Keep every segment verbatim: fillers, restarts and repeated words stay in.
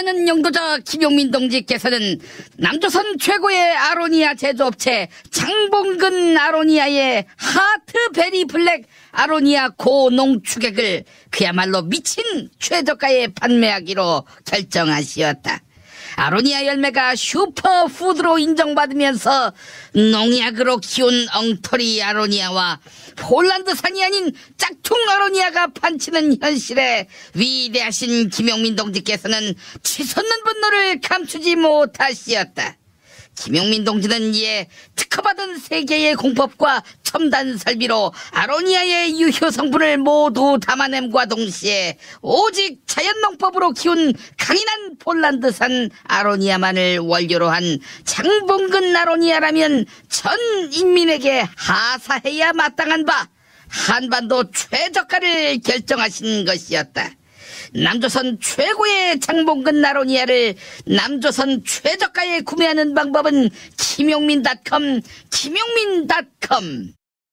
존경하는 영도자 김용민 동지께서는 남조선 최고의 아로니아 제조업체 장봉근 아로니아의 하트베리 블랙 아로니아 고농축액을 그야말로 미친 최저가에 판매하기로 결정하시었다. 아로니아 열매가 슈퍼푸드로 인정받으면서 농약으로 키운 엉터리 아로니아와 폴란드산이 아닌 짝퉁 아로니아가 판치는 현실에 위대하신 김용민 동지께서는 치솟는 분노를 감추지 못하시었다. 김용민 동지는 이에 특허받은 세계의 공법과 첨단 설비로 아로니아의 유효 성분을 모두 담아냄과 동시에 오직 자연농법으로 키운 강인한 폴란드산 아로니아만을 원료로 한 장봉근 아로니아라면 전 인민에게 하사해야 마땅한 바 한반도 최저가를 결정하신 것이었다. 남조선 최고의 장봉근 아로니아를 남조선 최저가에 구매하는 방법은 김용민 닷컴 김용민 닷컴.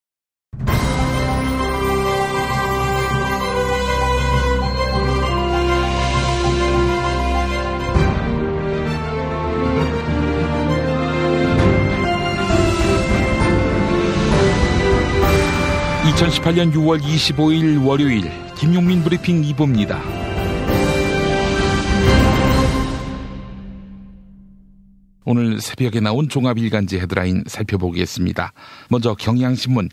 이천십팔년 유월 이십오일 월요일 김용민 브리핑 이 부입니다. 오늘 새벽에 나온 종합일간지 헤드라인 살펴보겠습니다. 먼저 경향신문,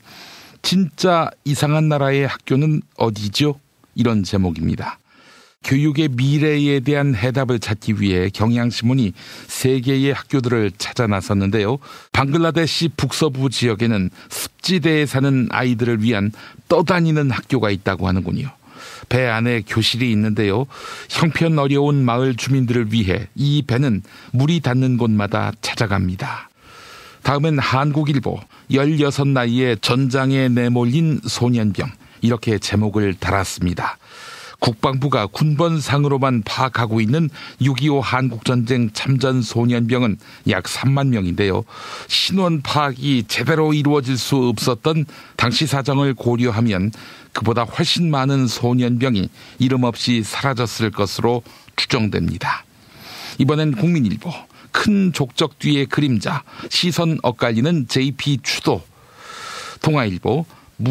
진짜 이상한 나라의 학교는 어디죠? 이런 제목입니다. 교육의 미래에 대한 해답을 찾기 위해 경향신문이 세 개의 학교들을 찾아 나섰는데요. 방글라데시 북서부 지역에는 습지대에 사는 아이들을 위한 떠다니는 학교가 있다고 하는군요. 배 안에 교실이 있는데요. 형편 어려운 마을 주민들을 위해 이 배는 물이 닿는 곳마다 찾아갑니다. 다음은 한국일보, 열여섯 나이에 전장에 내몰린 소년병, 이렇게 제목을 달았습니다. 국방부가 군번상으로만 파악하고 있는 육이오 한국전쟁 참전 소년병은 약 삼만 명인데요. 신원 파악이 제대로 이루어질 수 없었던 당시 사정을 고려하면 그보다 훨씬 많은 소년병이 이름 없이 사라졌을 것으로 추정됩니다. 이번엔 국민일보, 큰 족적 뒤의 그림자, 시선 엇갈리는 제이피 추도. 동아일보,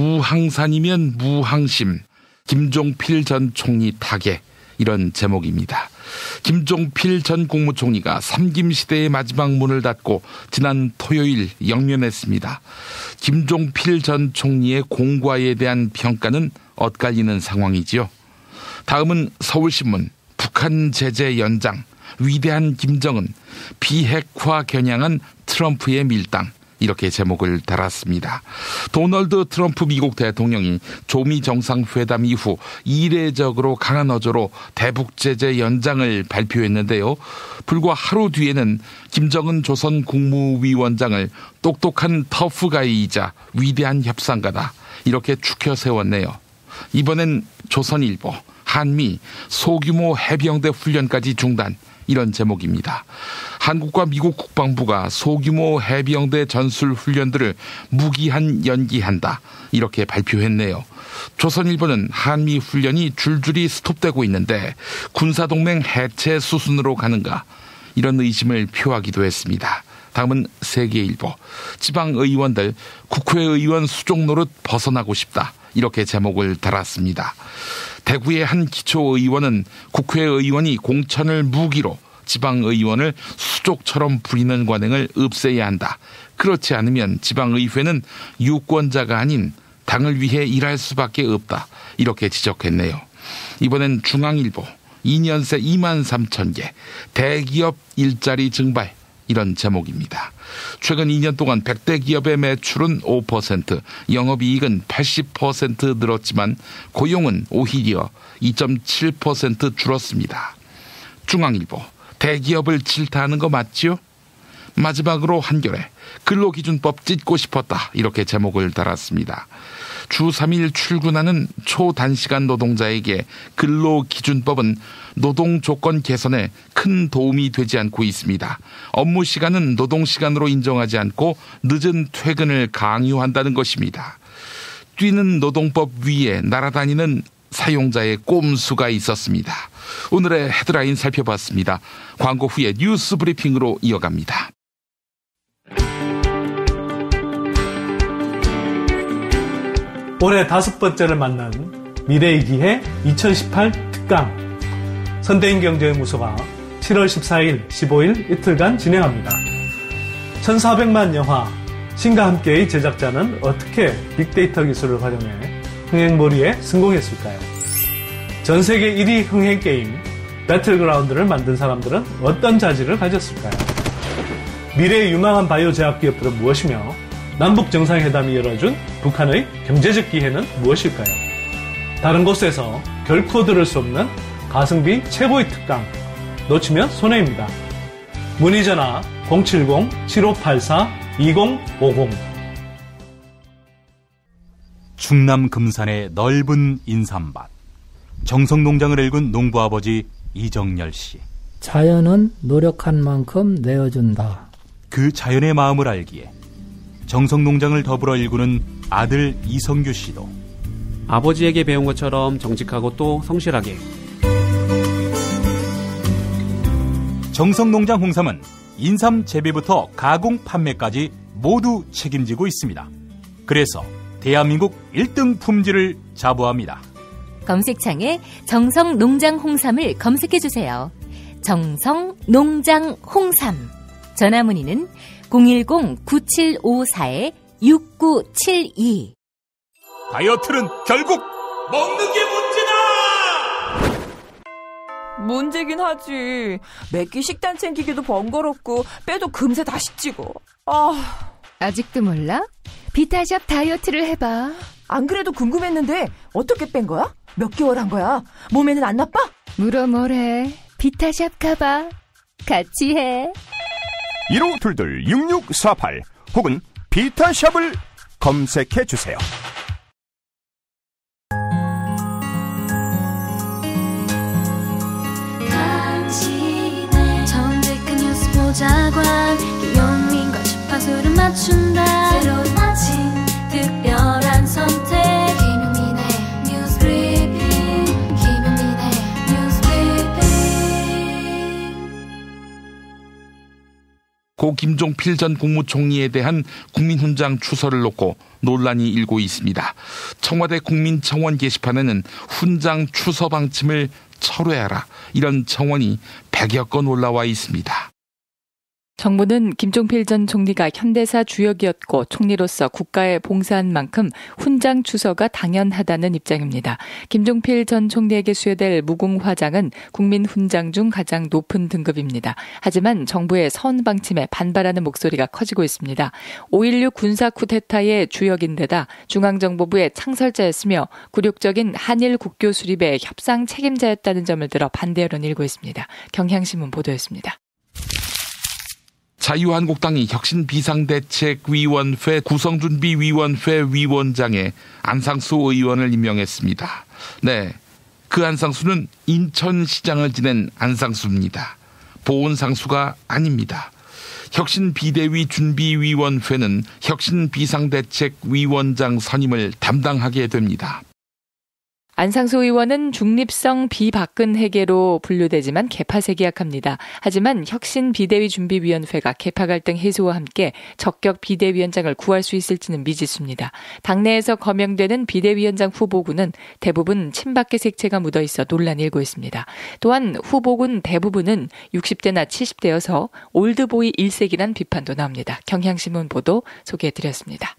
무항산이면 무항심, 김종필 전 총리 타계, 이런 제목입니다. 김종필 전 국무총리가 삼김시대의 마지막 문을 닫고 지난 토요일 영면했습니다. 김종필 전 총리의 공과에 대한 평가는 엇갈리는 상황이지요. 다음은 서울신문, 북한 제재 연장, 위대한 김정은, 비핵화 겨냥한 트럼프의 밀당, 이렇게 제목을 달았습니다. 도널드 트럼프 미국 대통령이 조미 정상회담 이후 이례적으로 강한 어조로 대북 제재 연장을 발표했는데요. 불과 하루 뒤에는 김정은 조선 국무위원장을 똑똑한 터프가이이자 위대한 협상가다, 이렇게 추켜 세웠네요. 이번엔 조선일보, 한미 소규모 해병대 훈련까지 중단, 이런 제목입니다. 한국과 미국 국방부가 소규모 해병대 전술 훈련들을 무기한 연기한다, 이렇게 발표했네요. 조선일보는 한미 훈련이 줄줄이 스톱되고 있는데 군사동맹 해체 수순으로 가는가, 이런 의심을 표하기도 했습니다. 다음은 세계일보, 지방의원들 국회의원 수종 노릇 벗어나고 싶다, 이렇게 제목을 달았습니다. 대구의 한 기초의원은 국회의원이 공천을 무기로 지방의원을 수족처럼 부리는 관행을 없애야 한다. 그렇지 않으면 지방의회는 유권자가 아닌 당을 위해 일할 수밖에 없다, 이렇게 지적했네요. 이번엔 중앙일보, 이 년 새 이만 삼천 개, 대기업 일자리 증발, 이런 제목입니다. 최근 이 년 동안 백 대 기업의 매출은 오 퍼센트, 영업이익은 팔십 퍼센트 늘었지만 고용은 오히려 이 점 칠 퍼센트 줄었습니다. 중앙일보, 대기업을 질타하는 거 맞지요? 마지막으로 한겨레, 근로기준법 찢고 싶었다, 이렇게 제목을 달았습니다. 주 삼 일 출근하는 초단시간 노동자에게 근로기준법은 노동조건 개선에 큰 도움이 되지 않고 있습니다. 업무 시간은 노동시간으로 인정하지 않고 늦은 퇴근을 강요한다는 것입니다. 뛰는 노동법 위에 날아다니는 사용자의 꼼수가 있었습니다. 오늘의 헤드라인 살펴봤습니다. 광고 후에 뉴스 브리핑으로 이어갑니다. 올해 다섯 번째를 만난 미래의 기회 이천십팔 특강 선대인경제연구소가 칠월 십사일, 십오일 이틀간 진행합니다. 천사백만 영화 신과 함께의 제작자는 어떻게 빅데이터 기술을 활용해 흥행몰이에 성공했을까요? 전세계 일 위 흥행게임 배틀그라운드를 만든 사람들은 어떤 자질을 가졌을까요? 미래의 유망한 바이오 제약 기업들은 무엇이며 남북정상회담이 열어준 북한의 경제적 기회는 무엇일까요? 다른 곳에서 결코 들을 수 없는 가성비 최고의 특강 놓치면 손해입니다. 문의 전화 공칠공 칠오팔사 이공오공. 충남 금산의 넓은 인삼밭, 정성농장을 일군 농부아버지 이정열 씨. 자연은 노력한 만큼 내어준다. 그 자연의 마음을 알기에 정성농장을 더불어 일구는 아들 이성규 씨도 아버지에게 배운 것처럼 정직하고 또 성실하게. 정성농장 홍삼은 인삼 재배부터 가공 판매까지 모두 책임지고 있습니다. 그래서 대한민국 일 등 품질을 자부합니다. 검색창에 정성농장 홍삼을 검색해주세요. 정성농장 홍삼. 전화문의는 공일공 구칠오사 육구칠이. 다이어트는 결국 먹는 게 문제다! 문제긴 하지. 매끼 식단 챙기기도 번거롭고 빼도 금세 다시 찌고. 아... 아직도 몰라? 비타샵 다이어트를 해봐. 안 그래도 궁금했는데 어떻게 뺀 거야? 몇 개월 한 거야? 몸에는 안 나빠? 물어 뭐래. 비타샵 가봐. 같이 해. 일오이이 육육사팔 혹은 비타샵을 검색해주세요. 정직한 뉴스 보좌관 김용민과 주파수를 맞춘다. 새로운 아침 특별한 선택 김용민의 뉴스 브리핑. 김용민의 뉴스 브리핑. 고 김종필 전 국무총리에 대한 국민훈장 추서를 놓고 논란이 일고 있습니다. 청와대 국민청원 게시판에는 훈장 추서 방침을 철회하라, 이런 청원이 백여 건 올라와 있습니다. 정부는 김종필 전 총리가 현대사 주역이었고 총리로서 국가에 봉사한 만큼 훈장 추서가 당연하다는 입장입니다. 김종필 전 총리에게 수여될 무궁화장은 국민훈장 중 가장 높은 등급입니다. 하지만 정부의 선 방침에 반발하는 목소리가 커지고 있습니다. 오일육 군사 쿠데타의 주역인데다 중앙정보부의 창설자였으며 굴욕적인 한일 국교 수립의 협상 책임자였다는 점을 들어 반대 여론이 일고 있습니다. 경향신문 보도였습니다. 자유한국당이 혁신비상대책위원회 구성준비위원회 위원장에 안상수 의원을 임명했습니다. 네, 그 안상수는 인천시장을 지낸 안상수입니다. 보훈상수가 아닙니다. 혁신비대위 준비위원회는 혁신비상대책위원장 선임을 담당하게 됩니다. 안상수 의원은 중립성 비박근혜계로 분류되지만 개파세 기약합니다. 하지만 혁신비대위 준비위원회가 개파 갈등 해소와 함께 적격 비대위원장을 구할 수 있을지는 미지수입니다. 당내에서 거명되는 비대위원장 후보군은 대부분 친박계 색채가 묻어있어 논란이 일고 있습니다. 또한 후보군 대부분은 육십 대나 칠십 대여서 올드보이 일색이란 비판도 나옵니다. 경향신문 보도 소개해드렸습니다.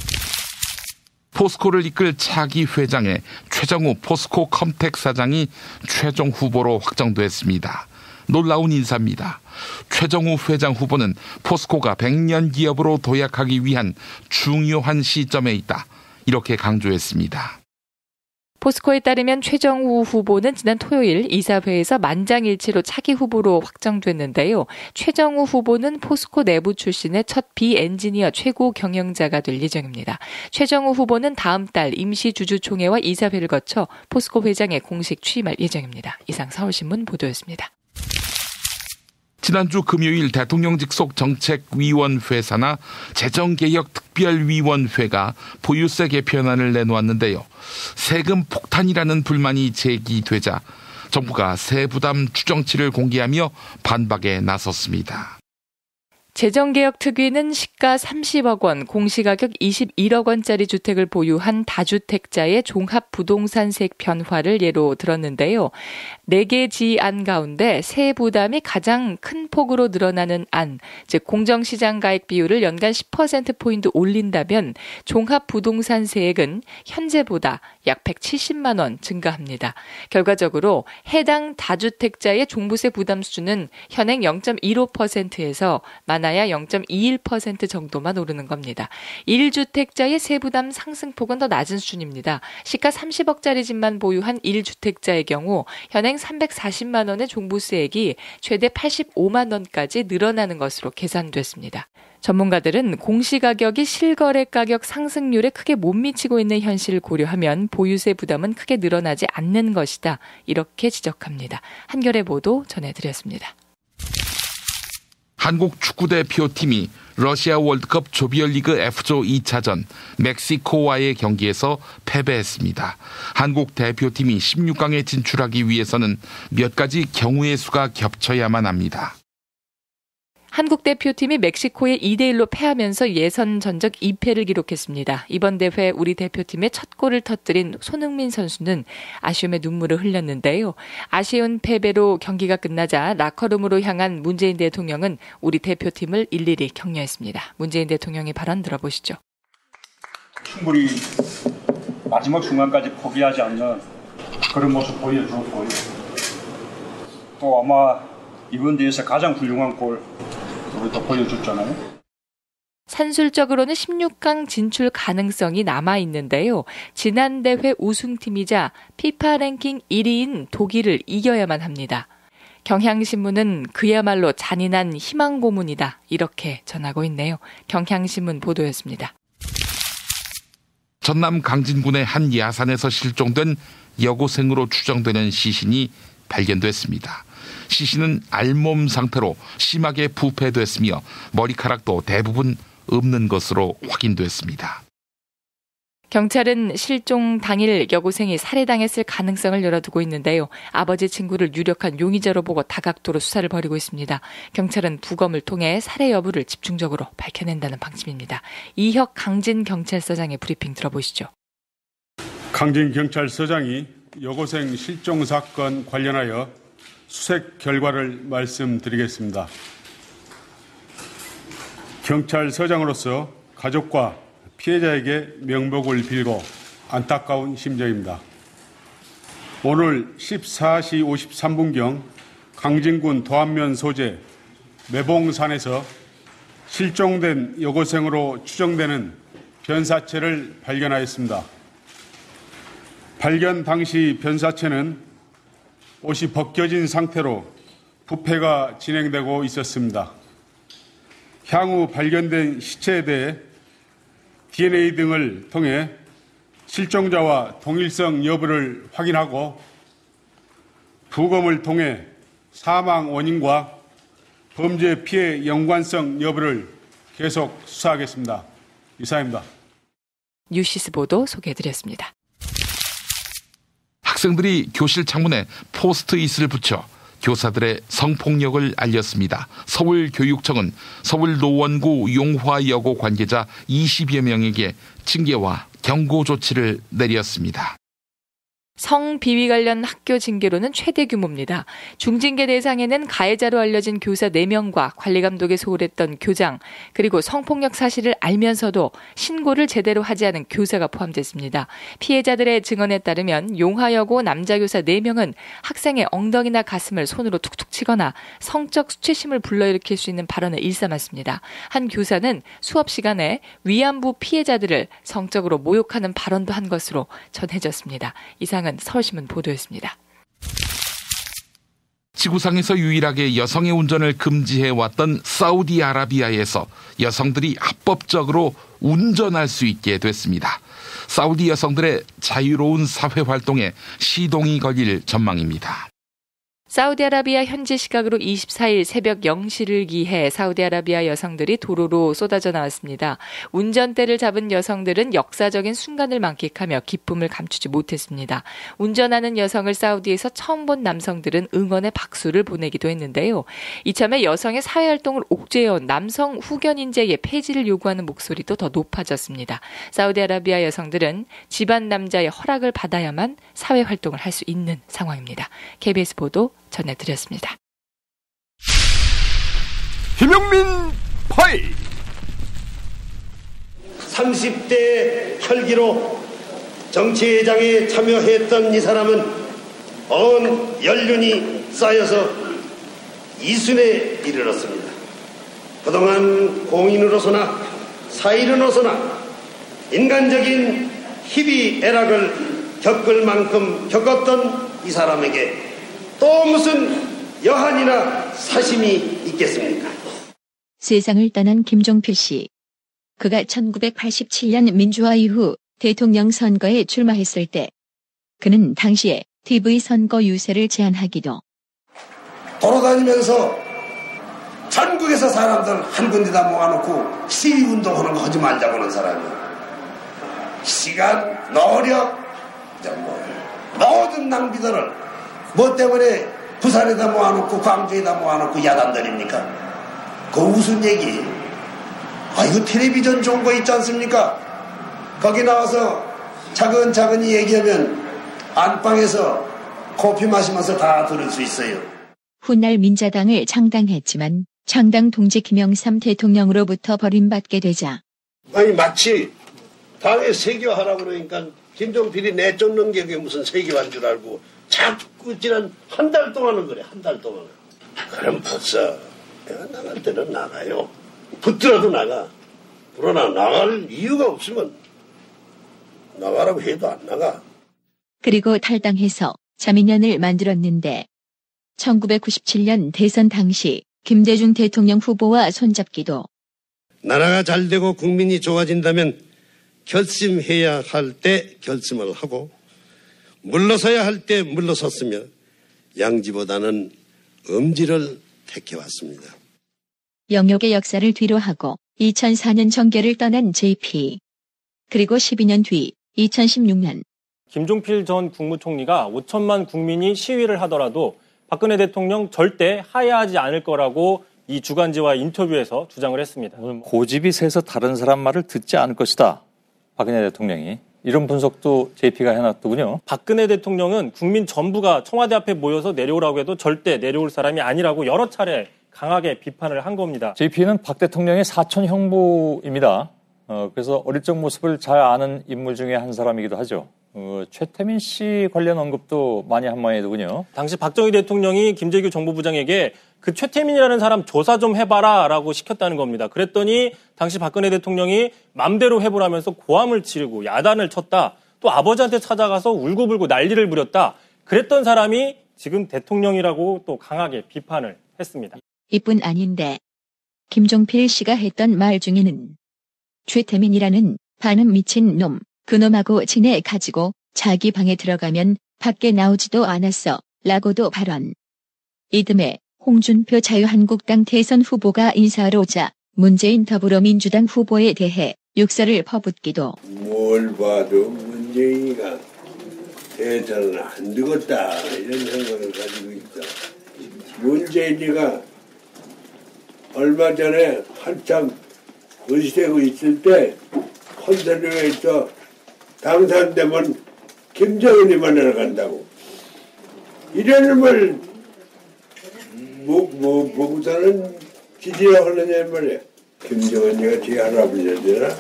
포스코를 이끌 차기 회장에 최정우 포스코 컴텍 사장이 최종 후보로 확정됐습니다. 놀라운 인사입니다. 최정우 회장 후보는 포스코가 백년 기업으로 도약하기 위한 중요한 시점에 있다, 이렇게 강조했습니다. 포스코에 따르면 최정우 후보는 지난 토요일 이사회에서 만장일치로 차기 후보로 확정됐는데요. 최정우 후보는 포스코 내부 출신의 첫 비엔지니어 최고 경영자가 될 예정입니다. 최정우 후보는 다음 달 임시주주총회와 이사회를 거쳐 포스코 회장에 공식 취임할 예정입니다. 이상 서울신문 보도였습니다. 지난주 금요일 대통령직 속 정책위원회 산하 재정개혁특별위원회가 보유세 개편안을 내놓았는데요. 세금 폭탄이라는 불만이 제기되자 정부가 세부담 추정치를 공개하며 반박에 나섰습니다. 재정개혁특위는 시가 삼십억 원, 공시가격 이십일억 원짜리 주택을 보유한 다주택자의 종합부동산세 편화를 예로 들었는데요. 네 개 지안 가운데 세부담이 가장 큰 폭으로 늘어나는 안, 즉 공정시장 가액 비율을 연간 십 퍼센트포인트 올린다면 종합부동산세액은 현재보다 약 백칠십만 원 증가합니다. 결과적으로 해당 다주택자의 종부세 부담 수준은 현행 영 점 일오 퍼센트에서 많아야 영 점 이일 퍼센트 정도만 오르는 겁니다. 일 주택자의 세부담 상승폭은 더 낮은 수준입니다. 시가 삼십억짜리 집만 보유한 일 주택자의 경우 현행 삼백사십만 원의 종부세액이 최대 팔십오만 원까지 늘어나는 것으로 계산됐습니다. 전문가들은 공시가격이 실거래 가격 상승률에 크게 못 미치고 있는 현실을 고려하면 보유세 부담은 크게 늘어나지 않는 것이다. 이렇게 지적합니다. 한겨레 보도 전해드렸습니다. 한국 축구대표팀이 러시아 월드컵 조별리그 F조 이 차전 멕시코와의 경기에서 패배했습니다. 한국 대표팀이 십육 강에 진출하기 위해서는 몇 가지 경우의 수가 겹쳐야만 합니다. 한국 대표팀이 멕시코에 이 대 일로 패하면서 예선 전적 이 패를 기록했습니다. 이번 대회 우리 대표팀의 첫 골을 터뜨린 손흥민 선수는 아쉬움의 눈물을 흘렸는데요. 아쉬운 패배로 경기가 끝나자 라커룸으로 향한 문재인 대통령은 우리 대표팀을 일일이 격려했습니다. 문재인 대통령의 발언 들어보시죠. 충분히 마지막 순간까지 포기하지 않는 그런 모습 보여주었고요. 또 아마 이번 대회에서 가장 훌륭한 골 우리도 보여줬잖아요. 산술적으로는 십육 강 진출 가능성이 남아있는데요. 지난 대회 우승팀이자 피파 랭킹 일 위인 독일을 이겨야만 합니다. 경향신문은 그야말로 잔인한 희망 고문이다. 이렇게 전하고 있네요. 경향신문 보도였습니다. 전남 강진군의 한 야산에서 실종된 여고생으로 추정되는 시신이 발견됐습니다. 시신은 알몸 상태로 심하게 부패됐으며 머리카락도 대부분 없는 것으로 확인됐습니다. 경찰은 실종 당일 여고생이 살해당했을 가능성을 열어두고 있는데요. 아버지 친구를 유력한 용의자로 보고 다각도로 수사를 벌이고 있습니다. 경찰은 부검을 통해 살해 여부를 집중적으로 밝혀낸다는 방침입니다. 이혁 강진경찰서장의 브리핑 들어보시죠. 강진경찰서장이 여고생 실종 사건 관련하여 수색 결과를 말씀드리겠습니다. 경찰서장으로서 가족과 피해자에게 명복을 빌고 안타까운 심정입니다. 오늘 십사 시 오십삼 분경 강진군 도안면 소재 매봉산에서 실종된 여고생으로 추정되는 변사체를 발견하였습니다. 발견 당시 변사체는 옷이 벗겨진 상태로 부패가 진행되고 있었습니다. 향후 발견된 시체에 대해 디엔에이 등을 통해 실종자와 동일성 여부를 확인하고 부검을 통해 사망 원인과 범죄 피해 연관성 여부를 계속 수사하겠습니다. 이상입니다. 뉴시스 보도 소개해드렸습니다. 학생들이 교실 창문에 포스트잇을 붙여 교사들의 성폭력을 알렸습니다. 서울교육청은 서울노원구 용화여고 관계자 이십여 명에게 징계와 경고 조치를 내렸습니다. 성비위 관련 학교 징계로는 최대 규모입니다. 중징계 대상에는 가해자로 알려진 교사 네 명과 관리감독에 소홀했던 교장, 그리고 성폭력 사실을 알면서도 신고를 제대로 하지 않은 교사가 포함됐습니다. 피해자들의 증언에 따르면 용화여고 남자교사 네 명은 학생의 엉덩이나 가슴을 손으로 툭툭 치거나 성적 수치심을 불러일으킬 수 있는 발언을 일삼았습니다. 한 교사는 수업 시간에 위안부 피해자들을 성적으로 모욕하는 발언도 한 것으로 전해졌습니다. 이상은 서울신문 보도였습니다. 지구상에서 유일하게 여성의 운전을 금지해왔던 사우디아라비아에서 여성들이 합법적으로 운전할 수 있게 됐습니다. 사우디 여성들의 자유로운 사회활동에 시동이 걸릴 전망입니다. 사우디아라비아 현지 시각으로 이십사일 새벽 영 시를 기해 사우디아라비아 여성들이 도로로 쏟아져 나왔습니다. 운전대를 잡은 여성들은 역사적인 순간을 만끽하며 기쁨을 감추지 못했습니다. 운전하는 여성을 사우디에서 처음 본 남성들은 응원의 박수를 보내기도 했는데요. 이참에 여성의 사회활동을 옥죄해온 남성 후견인제의 폐지를 요구하는 목소리도 더 높아졌습니다. 사우디아라비아 여성들은 집안 남자의 허락을 받아야만 사회활동을 할 수 있는 상황입니다. 케이비에스 보도 전해드렸습니다. 김용민 파이 삼십 대 혈기로 정치회장에 참여했던 이 사람은 언 연륜이 쌓여서 이순에 이르렀습니다. 그동안 공인으로서나 사일으로서나 인간적인 희비애락을 겪을 만큼 겪었던 이 사람에게 또 무슨 여한이나 사심이 있겠습니까? 세상을 떠난 김종필 씨. 그가 천구백팔십칠년 민주화 이후 대통령 선거에 출마했을 때 그는 당시에 티비 선거 유세를 제안하기도 돌아다니면서 전국에서 사람들 한 군데다 모아놓고 시위운동하는 거 하지 말자고 하는 사람이에요. 시간, 노력, 모든 낭비들을 뭐 때문에 부산에다 모아놓고 광주에다 모아놓고 야단들입니까? 그거 무슨 얘기예요? 아, 이거 텔레비전 좋은 거 있지 않습니까? 거기 나와서 차근차근히 얘기하면 안방에서 커피 마시면서 다 들을 수 있어요. 훗날 민자당을 창당했지만 창당 동지 김영삼 대통령으로부터 버림받게 되자 아니 마치 당에 세교하라고 그러니까 김종필이 내쫓는 게 무슨 세교한 줄 알고 자꾸 지난 한 달 동안은 그래. 한 달 동안은. 그럼 벌써 내가 나갈 때는 나가요. 붙더라도 나가. 그러나 나갈 이유가 없으면 나가라고 해도 안 나가. 그리고 탈당해서 자민련을 만들었는데 천구백구십칠년 대선 당시 김대중 대통령 후보와 손잡기도 나라가 잘되고 국민이 좋아진다면 결심해야 할 때 결심을 하고 물러서야 할 때 물러섰으며 양지보다는 엄지를 택해왔습니다. 영역의 역사를 뒤로하고 이천사년 정계를 떠난 제이피. 그리고 십이년 뒤 이천십육년 김종필 전 국무총리가 오천만 국민이 시위를 하더라도 박근혜 대통령 절대 하야하지 않을 거라고 이 주간지와 인터뷰에서 주장을 했습니다. 고집이 세서 다른 사람 말을 듣지 않을 것이다. 박근혜 대통령이. 이런 분석도 제이피가 해놨더군요. 박근혜 대통령은 국민 전부가 청와대 앞에 모여서 내려오라고 해도 절대 내려올 사람이 아니라고 여러 차례 강하게 비판을 한 겁니다. 제이피는 박 대통령의 사촌 형부입니다. 어, 그래서 어릴 적 모습을 잘 아는 인물 중에 한 사람이기도 하죠. 어, 최태민 씨 관련 언급도 많이 한 모양이더군요. 당시 박정희 대통령이 김재규 정보부장에게 그 최태민이라는 사람 조사 좀 해봐라 라고 시켰다는 겁니다. 그랬더니 당시 박근혜 대통령이 맘대로 해보라면서 고함을 치르고 야단을 쳤다. 또 아버지한테 찾아가서 울고불고 난리를 부렸다. 그랬던 사람이 지금 대통령이라고 또 강하게 비판을 했습니다. 이뿐 아닌데 김종필 씨가 했던 말 중에는 최태민이라는 반은 미친 놈, 그놈하고 친해 가지고 자기 방에 들어가면 밖에 나오지도 않았어 라고도 발언. 이듬해 홍준표 자유한국당 대선 후보가 인사하러 오자 문재인 더불어민주당 후보에 대해 욕설을 퍼붓기도. 뭘 봐도 문재인이가 대선을 안 되겠다 이런 생각을 가지고 있다. 문재인이가 얼마 전에 한참 의시되고 있을 때 컨설팅에서 당선되면 김정은이 만나러 간다고. 이런 걸 뭐, 뭐, 보고서는 지지를 하느냐 말이야. 김정은이가 제 할아버지잖아.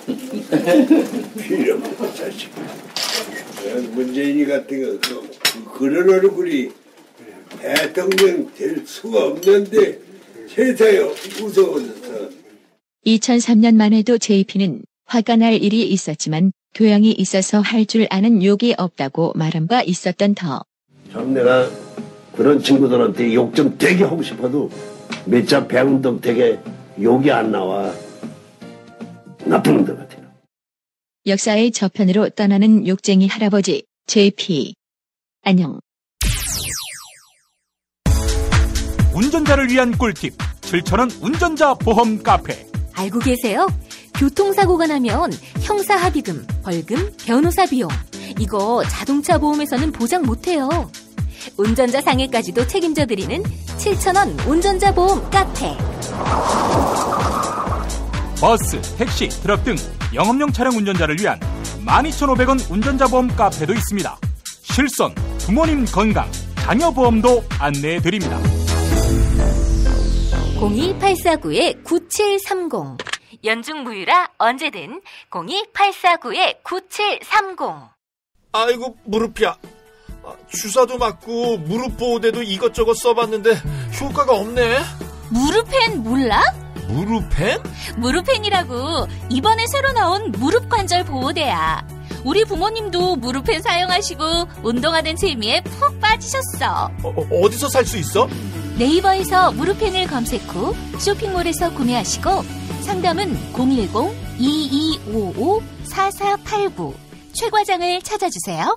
필요 없는 자식. 문재인이 같은 거, 그, 그런 얼굴이 대통령 될 수가 없는데 세상에 무서워졌어. 이천삼년만 해도 제이피는 화가 날 일이 있었지만 교양이 있어서 할 줄 아는 욕이 없다고 말한 바 있었던 터. 참 내가 그런 친구들한테 욕 좀 되게 하고 싶어도 몇 자 배운덕 되게 욕이 안 나와. 나쁜 놈들 같아요. 역사의 저편으로 떠나는 욕쟁이 할아버지 제이피. 안녕. 운전자를 위한 꿀팁 칠천 원 운전자 보험 카페. 알고 계세요? 교통사고가 나면 형사합의금, 벌금, 변호사 비용 이거 자동차 보험에서는 보장 못해요. 운전자 상해까지도 책임져드리는 칠천 원 운전자 보험 카페. 버스, 택시, 트럭 등 영업용 차량 운전자를 위한 만 이천오백 원 운전자 보험 카페도 있습니다. 실손, 부모님 건강, 자녀 보험도 안내해드립니다. 공이 팔사구 구칠삼공 연중 무휴라 언제든 공이 팔사구 구칠삼공. 아이고 무릎이야. 주사도 맞고 무릎 보호대도 이것저것 써봤는데 효과가 없네. 무릎펜 몰라? 무릎펜? 무릎펜이라고 이번에 새로 나온 무릎 관절 보호대야. 우리 부모님도 무릎펜 사용하시고 운동하는 재미에 푹 빠지셨어. 어, 어디서 살 수 있어? 네이버에서 무릎펜을 검색 후 쇼핑몰에서 구매하시고 상담은 공일공 이이오오 사사팔구 최 과장을 찾아주세요.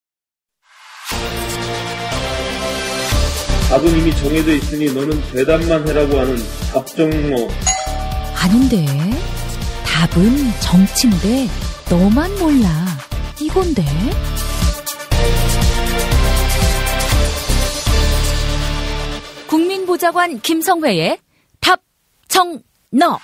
답은 이미 정해져 있으니 너는 대답만 해라고 하는 답정너. 아닌데 답은 정치인데 너만 몰라 이건데. 국민보좌관 김성회의 답정너.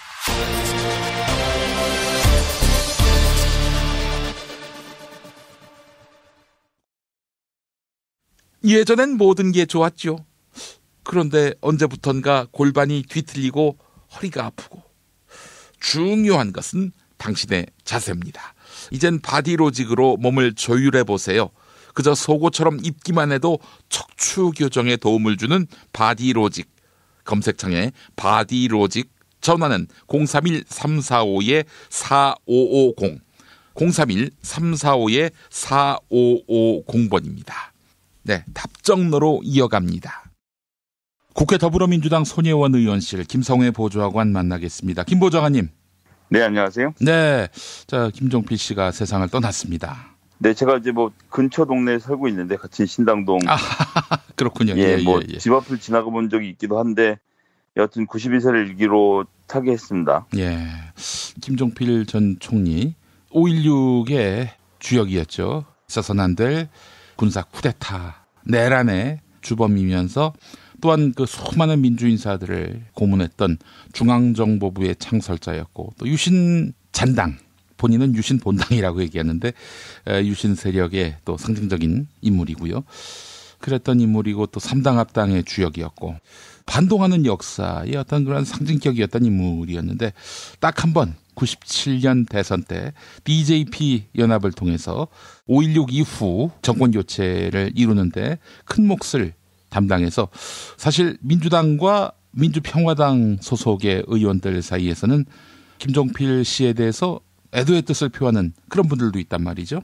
예전엔 모든 게 좋았죠. 그런데 언제부턴가 골반이 뒤틀리고 허리가 아프고. 중요한 것은 당신의 자세입니다. 이젠 바디로직으로 몸을 조율해보세요. 그저 속옷처럼 입기만 해도 척추 교정에 도움을 주는 바디로직. 검색창에 바디로직. 전화는 공삼일 삼사오 사오오공 공삼일 삼사오 사오오공 번입니다. 네, 답정너로 이어갑니다. 국회 더불어민주당 손혜원 의원실 김성회 보좌관 만나겠습니다. 김 보좌관님. 네, 안녕하세요. 네, 자 김종필 씨가 세상을 떠났습니다. 네, 제가 이제 뭐 근처 동네에 살고 있는데 같이 신당동. 아, 그렇군요. 예, 예, 뭐 예, 예. 집 앞을 지나가 본 적이 있기도 한데 여하튼 구십이 세를 일기로 타계했습니다. 예, 김종필 전 총리 오일육의 주역이었죠. 있어서는 안 될 군사 쿠데타 내란의 주범이면서 또한 그 수많은 민주인사들을 고문했던 중앙정보부의 창설자였고 또 유신 잔당, 본인은 유신 본당이라고 얘기하는데 유신 세력의 또 상징적인 인물이고요. 그랬던 인물이고 또 삼당 합당의 주역이었고 반동하는 역사의 어떤 그런 상징격이었던 인물이었는데 딱 한 번 구십칠 년 대선 때 디제이피 연합을 통해서 오일육 이후 정권 교체를 이루는데 큰 몫을 담당해서 사실 민주당과 민주평화당 소속의 의원들 사이에서는 김종필 씨에 대해서 애도의 뜻을 표하는 그런 분들도 있단 말이죠.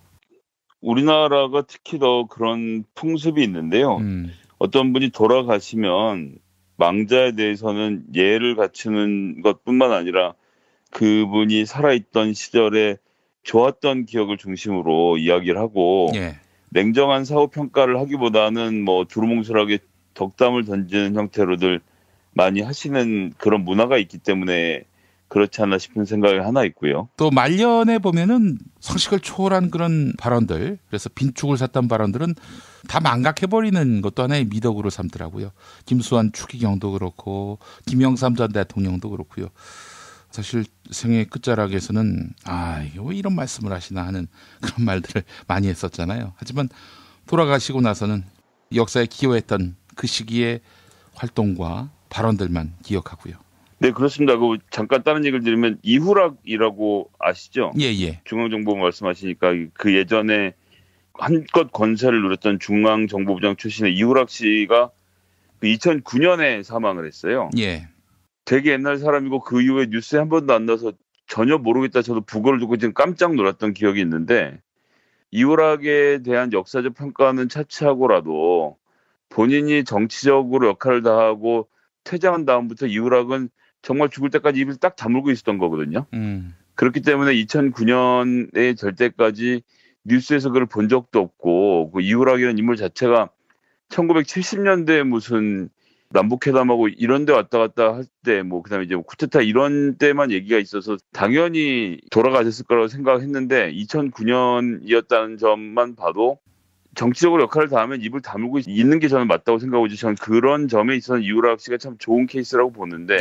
우리나라가 특히 더 그런 풍습이 있는데요. 음. 어떤 분이 돌아가시면 망자에 대해서는 예를 갖추는 것뿐만 아니라 그분이 살아있던 시절에 좋았던 기억을 중심으로 이야기를 하고 예. 냉정한 사후 평가를 하기보다는 뭐 두루뭉술하게 덕담을 던지는 형태로들 많이 하시는 그런 문화가 있기 때문에 그렇지 않나 싶은 생각이 하나 있고요. 또 말년에 보면은 상식을 초월한 그런 발언들, 그래서 빈축을 샀던 발언들은 다 망각해버리는 것도 하나의 미덕으로 삼더라고요. 김수환 추기경도 그렇고 김영삼 전 대통령도 그렇고요. 사실 생애 끝자락에서는 아, 왜 이런 말씀을 하시나 하는 그런 말들을 많이 했었잖아요. 하지만 돌아가시고 나서는 역사에 기여했던 그 시기의 활동과 발언들만 기억하고요. 네, 그렇습니다. 그 잠깐 다른 얘기를 드리면 이후락이라고 아시죠? 예, 예. 중앙정보 말씀하시니까 그 예전에 한껏 권세를 누렸던 중앙정보부장 출신의 이후락 씨가 이천구 년에 사망을 했어요. 예. 되게 옛날 사람이고 그 이후에 뉴스에 한 번도 안 나서 전혀 모르겠다. 저도 부고를 듣고 지금 깜짝 놀랐던 기억이 있는데 이후락에 대한 역사적 평가는 차치하고라도 본인이 정치적으로 역할을 다하고 퇴장한 다음부터 이후락은 정말 죽을 때까지 입을 딱 다물고 있었던 거거든요. 음. 그렇기 때문에 이천구 년에 될 때까지 뉴스에서 그걸 본 적도 없고 그 이후락이라는 인물 자체가 천구백칠십 년대에 무슨 남북회담하고 이런 데 왔다 갔다 할 때 뭐 그다음에 이제 쿠데타 이런 때만 얘기가 있어서 당연히 돌아가셨을 거라고 생각했는데 이천구 년이었다는 점만 봐도 정치적으로 역할을 다하면 입을 다물고 있는 게 저는 맞다고 생각하고 저는 그런 점에 있어서 이우락 씨가 참 좋은 케이스라고 보는데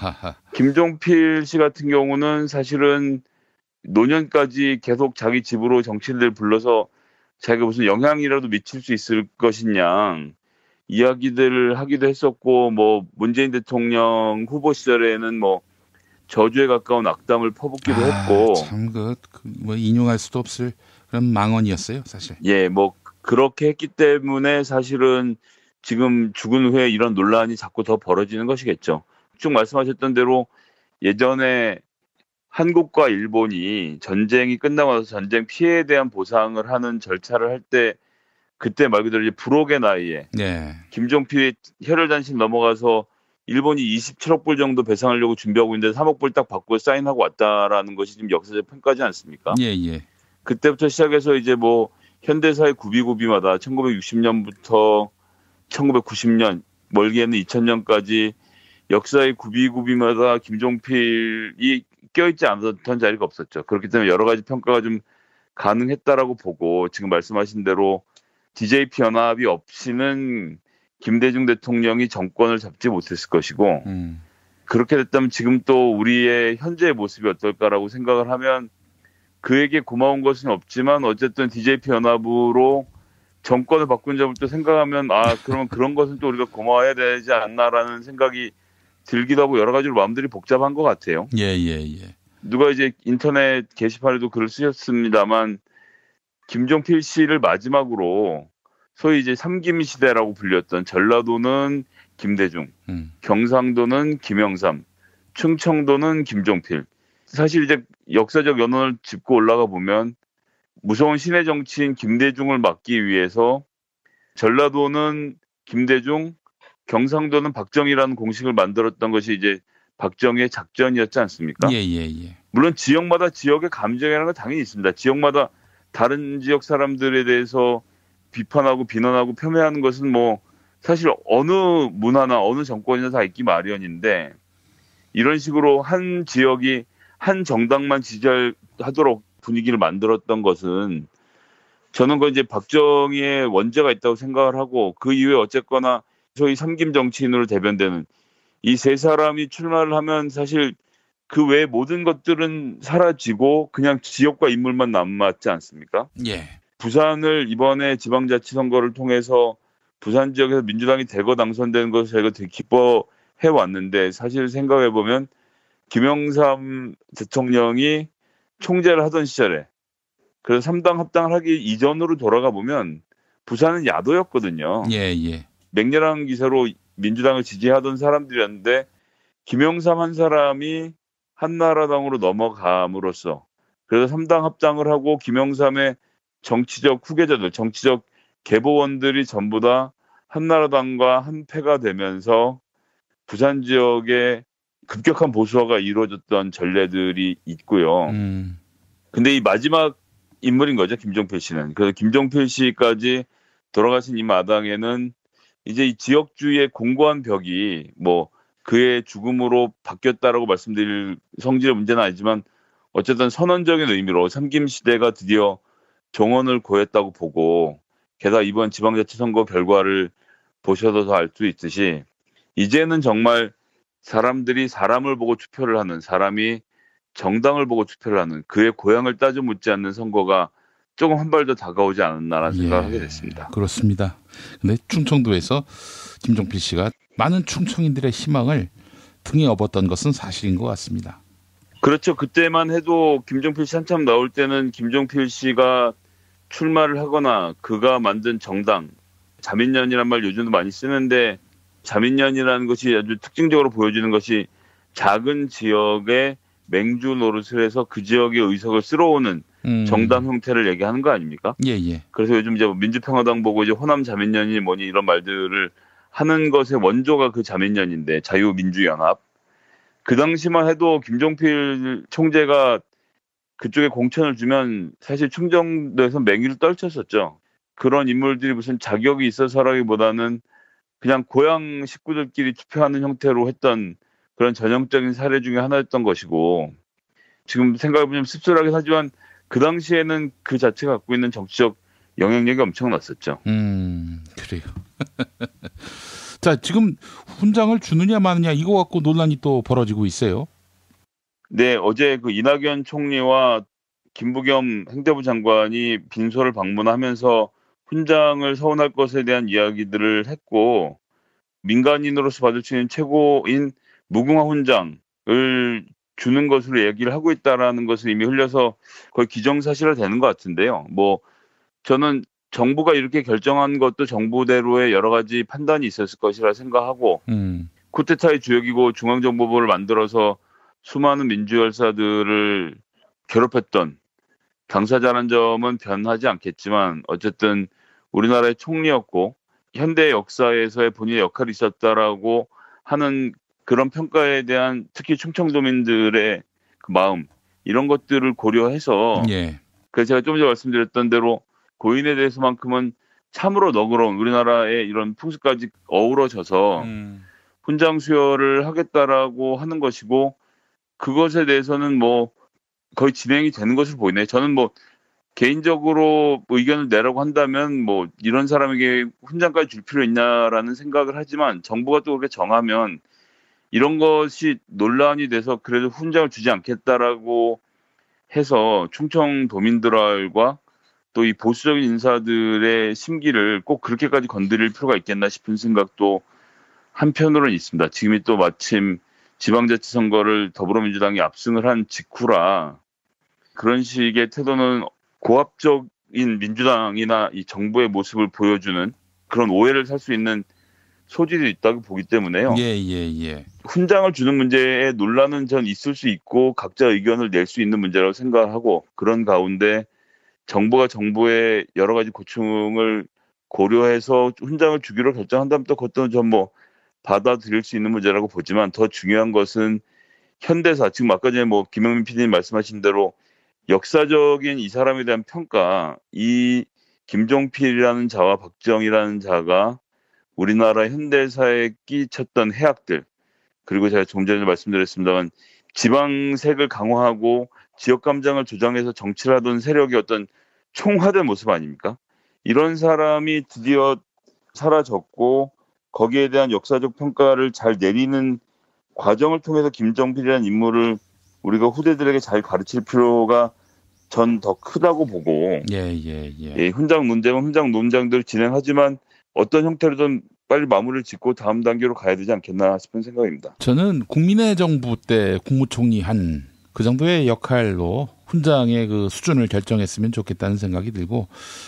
김종필 씨 같은 경우는 사실은 노년까지 계속 자기 집으로 정치인들 불러서 자기가 무슨 영향이라도 미칠 수 있을 것이냐 이야기들을 하기도 했었고 뭐 문재인 대통령 후보 시절에는 뭐 저주에 가까운 악담을 퍼붓기도 아, 했고 참 그 뭐 인용할 수도 없을 그런 망언이었어요, 사실. 예, 뭐 그렇게 했기 때문에 사실은 지금 죽은 후에 이런 논란이 자꾸 더 벌어지는 것이겠죠. 쭉 말씀하셨던 대로 예전에 한국과 일본이 전쟁이 끝나고 나서 전쟁 피해에 대한 보상을 하는 절차를 할 때 그때 말 그대로 이제 불혹의 나이에 네. 김종필이 혈혈단신 넘어가서 일본이 이십칠억 불 정도 배상하려고 준비하고 있는데 삼억 불 딱 받고 사인하고 왔다라는 것이 지금 역사적 평가지 않습니까? 예, 예. 그때부터 시작해서 이제 뭐 현대사의 구비구비마다 천구백육십 년부터 천구백구십 년 멀게는 이천 년까지 역사의 구비구비마다 김종필이 껴있지 않았던 자리가 없었죠. 그렇기 때문에 여러 가지 평가가 좀 가능했다라고 보고 지금 말씀하신 대로 디제이피 연합이 없이는 김대중 대통령이 정권을 잡지 못했을 것이고 음. 그렇게 됐다면 지금 또 우리의 현재의 모습이 어떨까라고 생각을 하면 그에게 고마운 것은 없지만 어쨌든 디제이피 연합으로 정권을 바꾼 점을 또 생각하면 아 그러면 그런 것은 또 우리가 고마워해야 되지 않나라는 생각이 들기도 하고 여러 가지로 마음들이 복잡한 것 같아요. 예, 예, 예. 누가 이제 인터넷 게시판에도 글을 쓰셨습니다만 김종필 씨를 마지막으로 소위 이제 삼김 시대라고 불렸던 전라도는 김대중, 음. 경상도는 김영삼, 충청도는 김종필. 사실 이제 역사적 연원을 짚고 올라가 보면 무서운 신의 정치인 김대중을 막기 위해서 전라도는 김대중, 경상도는 박정희라는 공식을 만들었던 것이 이제 박정희의 작전이었지 않습니까? 예, 예, 예. 물론 지역마다 지역의 감정이라는 건 당연히 있습니다. 지역마다 다른 지역 사람들에 대해서 비판하고 비난하고 폄훼하는 것은 뭐 사실 어느 문화나 어느 정권이나 다 있기 마련인데 이런 식으로 한 지역이 한 정당만 지지하도록 분위기를 만들었던 것은 저는 그 이제 박정희의 원죄가 있다고 생각을 하고 그 이후에 어쨌거나 소위 삼김 정치인으로 대변되는 이 세 사람이 출마를 하면 사실 그 외의 모든 것들은 사라지고 그냥 지역과 인물만 남았지 않습니까? 예. 부산을 이번에 지방자치선거를 통해서 부산 지역에서 민주당이 대거 당선되는 것을 저희가 되게 기뻐해 왔는데 사실 생각해 보면 김영삼 대통령이 총재를 하던 시절에 그래서 삼 당 합당을 하기 이전으로 돌아가 보면 부산은 야도였거든요. 예, 예. 맹렬한 기세로 민주당을 지지하던 사람들이었는데 김영삼 한 사람이 한나라당으로 넘어감으로써 그래서 삼 당 합당을 하고 김영삼의 정치적 후계자들, 정치적 계보원들이 전부 다 한나라당과 한패가 되면서 부산 지역에 급격한 보수화가 이루어졌던 전례들이 있고요. 음. 근데 이 마지막 인물인 거죠, 김종필 씨는. 그래서 김종필 씨까지 돌아가신 이 마당에는 이제 이 지역주의의 공고한 벽이 뭐 그의 죽음으로 바뀌었다라고 말씀드릴 성질의 문제는 아니지만 어쨌든 선언적인 의미로 삼김 시대가 드디어 종언을 고했다고 보고 게다가 이번 지방자치선거 결과를 보셔도 더 알 수 있듯이 이제는 정말 사람들이 사람을 보고 투표를 하는 사람이 정당을 보고 투표를 하는 그의 고향을 따져 묻지 않는 선거가 조금 한 발 더 다가오지 않았나라는 예, 생각을 하게 됐습니다. 그렇습니다. 근데 충청도에서 김종필 씨가 많은 충청인들의 희망을 등에 업었던 것은 사실인 것 같습니다. 그렇죠. 그때만 해도 김종필 씨 한참 나올 때는 김종필 씨가 출마를 하거나 그가 만든 정당, 자민련이란 말 요즘도 많이 쓰는데 자민련이라는 것이 아주 특징적으로 보여지는 것이 작은 지역에 맹주 노릇을 해서 그 지역의 의석을 쓸어오는 음. 정당 형태를 얘기하는 거 아닙니까? 예, 예. 그래서 요즘 이제 민주평화당 보고 이제 호남 자민련이 뭐니 이런 말들을 하는 것의 원조가 그 자민련인데 자유민주연합. 그 당시만 해도 김종필 총재가 그쪽에 공천을 주면 사실 충청도에서 맹위를 떨쳤었죠. 그런 인물들이 무슨 자격이 있어서라기보다는 그냥 고향 식구들끼리 투표하는 형태로 했던 그런 전형적인 사례 중에 하나였던 것이고, 지금 생각해보면 씁쓸하긴 하지만 그 당시에는 그 자체가 갖고 있는 정치적 영향력이 엄청났었죠. 음, 그래요. 자, 지금 훈장을 주느냐 마느냐 이거 갖고 논란이 또 벌어지고 있어요. 네, 어제 그 이낙연 총리와 김부겸 행정부 장관이 빈소를 방문하면서 훈장을 서운할 것에 대한 이야기들을 했고, 민간인으로서 받을 수 있는 최고인 무궁화 훈장을 주는 것으로 얘기를 하고 있다라는 것을 이미 흘려서 거의 기정사실화 되는 것 같은데요. 뭐 저는 정부가 이렇게 결정한 것도 정부대로의 여러 가지 판단이 있었을 것이라 생각하고, 음. 쿠데타의 주역이고 중앙정보부를 만들어서 수많은 민주열사들을 괴롭혔던 당사자라는 점은 변하지 않겠지만, 어쨌든 우리나라의 총리였고 현대 역사에서의 본인의 역할이 있었다라고 하는 그런 평가에 대한 특히 충청도민들의 그 마음, 이런 것들을 고려해서 예. 그래서 제가 좀 전에 말씀드렸던 대로 고인에 대해서만큼은 참으로 너그러운 우리나라의 이런 풍습까지 어우러져서 음. 훈장 수여를 하겠다라고 하는 것이고, 그것에 대해서는 뭐 거의 진행이 되는 것으로 보이네요. 저는 뭐 개인적으로 의견을 내라고 한다면 뭐 이런 사람에게 훈장까지 줄 필요 있냐라는 생각을 하지만, 정부가 또 그렇게 정하면 이런 것이 논란이 돼서 그래도 훈장을 주지 않겠다라고 해서 충청도민들과 또 이 보수적인 인사들의 심기를 꼭 그렇게까지 건드릴 필요가 있겠나 싶은 생각도 한편으로는 있습니다. 지금이 또 마침 지방자치선거를 더불어민주당이 압승을 한 직후라 그런 식의 태도는 고압적인 민주당이나 이 정부의 모습을 보여주는 그런 오해를 살 수 있는 소질이 있다고 보기 때문에요. 예, 예, 예. 훈장을 주는 문제에 논란은 전 있을 수 있고 각자 의견을 낼 수 있는 문제라고 생각하고, 그런 가운데 정부가 정부의 여러 가지 고충을 고려해서 훈장을 주기로 결정한다면 또 그것도 전 뭐 받아들일 수 있는 문제라고 보지만, 더 중요한 것은 현대사, 지금 아까 전에 뭐 김영민 피디님 말씀하신 대로 역사적인 이 사람에 대한 평가, 이 김종필이라는 자와 박정희라는 자가 우리나라 현대사에 끼쳤던 해악들, 그리고 제가 좀 전에 말씀드렸습니다만 지방색을 강화하고 지역 감정을 조장해서 정치를 하던 세력이 어떤 총화된 모습 아닙니까? 이런 사람이 드디어 사라졌고 거기에 대한 역사적 평가를 잘 내리는 과정을 통해서 김종필이라는 인물을 우리가 후대들에게 잘 가르칠 필요가 전 더 크다고 보고, 예, 예, 예. 예, 훈장 논쟁은 훈장 논쟁대로 진행하지만 어떤 형태로든 빨리 마무리를 짓고 다음 단계로 가야 되지 않겠나 싶은 생각입니다. 저는 국민의 정부 때 국무총리 한 그 정도의 역할로 훈장의 그 수준을 결정했으면 좋겠다는 생각이 들고,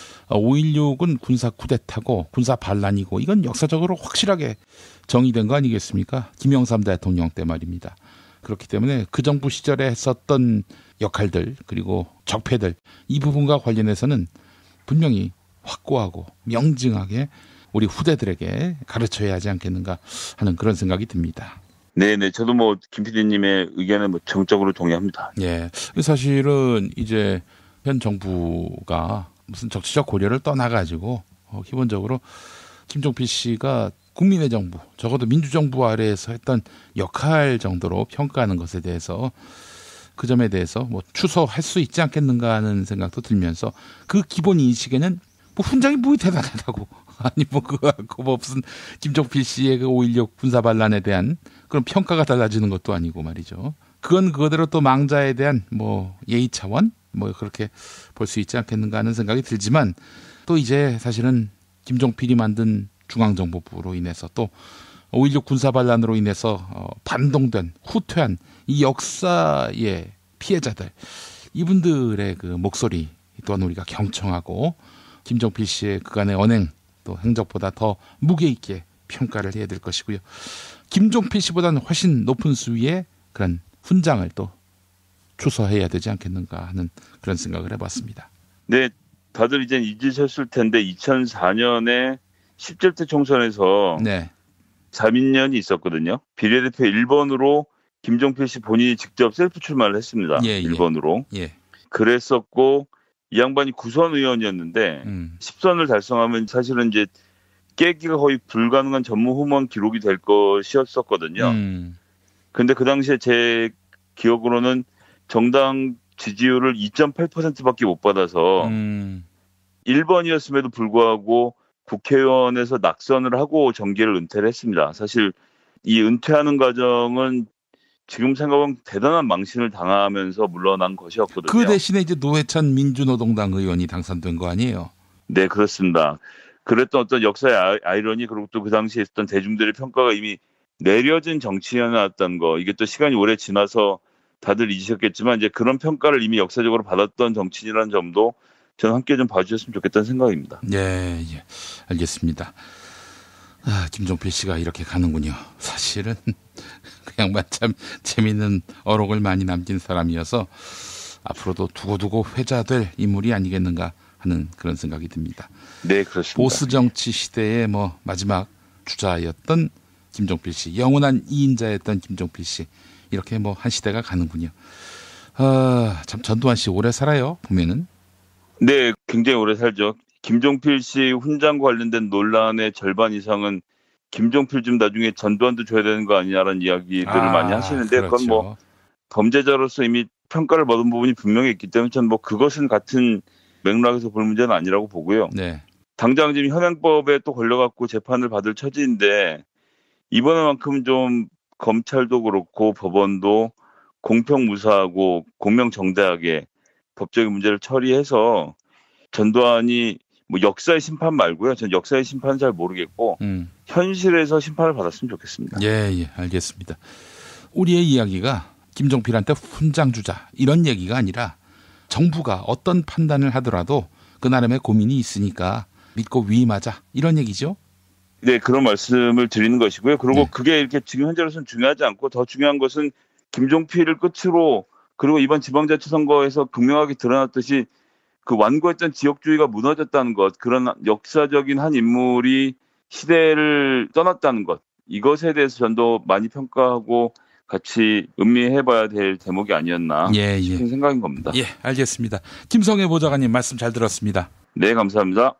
오일육은 군사 쿠데타고 군사 반란이고 이건 역사적으로 확실하게 정의된 거 아니겠습니까? 김영삼 대통령 때 말입니다. 그렇기 때문에 그 정부 시절에 했었던 역할들 그리고 적폐들, 이 부분과 관련해서는 분명히 확고하고 명징하게 우리 후대들에게 가르쳐야 하지 않겠는가 하는 그런 생각이 듭니다. 네네, 저도 뭐 김 피디님의 의견에 뭐 전적으로 동의합니다. 예, 사실은 이제 현 정부가 무슨 정치적 고려를 떠나가지고 어, 기본적으로 김종필 씨가 국민의 정부, 적어도 민주정부 아래에서 했던 역할 정도로 평가하는 것에 대해서 그 점에 대해서 뭐 추서할 수 있지 않겠는가 하는 생각도 들면서, 그 기본 인식에는 뭐 훈장이 뭐 대단하다고 아니 뭐 그거 뭐 무슨 김종필 씨의 그 오일육 군사 반란에 대한 그런 평가가 달라지는 것도 아니고 말이죠. 그건 그거대로 또 망자에 대한 뭐 예의 차원 뭐 그렇게 볼 수 있지 않겠는가 하는 생각이 들지만, 또 이제 사실은 김종필이 만든 중앙정보부로 인해서 또 오일육 군사 반란으로 인해서 어, 반동된 후퇴한 이 역사의 피해자들, 이분들의 그 목소리 또한 우리가 경청하고 김종필 씨의 그간의 언행 또 행적보다 더 무게 있게 평가를 해야 될 것이고요. 김종필 씨보다는 훨씬 높은 수위의 그런 훈장을 또 추서해야 되지 않겠는가 하는 그런 생각을 해봤습니다. 네, 다들 이제 잊으셨을 텐데 이천사 년에 십칠 대 총선에서 네. 자민련이 있었거든요. 비례대표 일 번으로 김종필 씨 본인이 직접 셀프 출마를 했습니다. 예, 예. 일 번으로. 예. 그랬었고 이 양반이 구선 의원이었는데 음. 십 선을 달성하면 사실은 이제 깨기가 거의 불가능한 전무 후원 기록이 될 것이었었거든요. 음. 근데 그 당시에 제 기억으로는 정당 지지율을 이 점 팔 퍼센트밖에 못 받아서 음. 일 번이었음에도 불구하고 국회의원에서 낙선을 하고 정계를 은퇴를 했습니다. 사실 이 은퇴하는 과정은 지금 생각하면 대단한 망신을 당하면서 물러난 것이었거든요. 그 대신에 이제 노회찬 민주노동당 의원이 당선된 거 아니에요? 네, 그렇습니다. 그랬던 어떤 역사의 아이러니, 그리고 또 그 당시에 있었던 대중들의 평가가 이미 내려진 정치인이었다는 거, 이게 또 시간이 오래 지나서 다들 잊으셨겠지만 이제 그런 평가를 이미 역사적으로 받았던 정치인이라는 점도 저는 함께 좀 봐주셨으면 좋겠다는 생각입니다. 예, 예, 알겠습니다. 아, 김종필 씨가 이렇게 가는군요. 사실은 그 양반 참 재밌는 어록을 많이 남긴 사람이어서 앞으로도 두고두고 회자될 인물이 아니겠는가 하는 그런 생각이 듭니다. 네, 그렇습니다. 보수 정치 시대의 뭐 마지막 주자였던 김종필 씨, 영원한 이인자였던 김종필 씨, 이렇게 뭐 한 시대가 가는군요. 아, 참 전두환 씨 오래 살아요, 보면은. 네, 굉장히 오래 살죠. 김종필 씨 훈장과 관련된 논란의 절반 이상은 김종필 좀 나중에 전두환도 줘야 되는 거 아니냐라는 이야기들을 아, 많이 하시는데 그렇죠. 그건 뭐 범죄자로서 이미 평가를 받은 부분이 분명히 있기 때문에 저는 뭐 그것은 같은 맥락에서 볼 문제는 아니라고 보고요. 네. 당장 지금 현행법에 또 걸려갖고 재판을 받을 처지인데 이번에만큼 좀 검찰도 그렇고 법원도 공평무사하고 공명정대하게 법적인 문제를 처리해서 전두환이 뭐 역사의 심판 말고요. 전 역사의 심판은 잘 모르겠고 음. 현실에서 심판을 받았으면 좋겠습니다. 예, 예, 알겠습니다. 우리의 이야기가 김종필한테 훈장 주자 이런 얘기가 아니라 정부가 어떤 판단을 하더라도 그 나름의 고민이 있으니까 믿고 위임하자 이런 얘기죠. 네, 그런 말씀을 드리는 것이고요. 그리고 네. 그게 이렇게 지금 현재로서는 중요하지 않고 더 중요한 것은 김종필을 끝으로 그리고 이번 지방자치선거에서 극명하게 드러났듯이 그 완고했던 지역주의가 무너졌다는 것, 그런 역사적인 한 인물이 시대를 떠났다는 것, 이것에 대해서 전도 많이 평가하고 같이 음미해봐야 될 대목이 아니었나 예, 예. 싶은 생각인 겁니다. 예, 알겠습니다. 김성애 보좌관님 말씀 잘 들었습니다. 네, 감사합니다.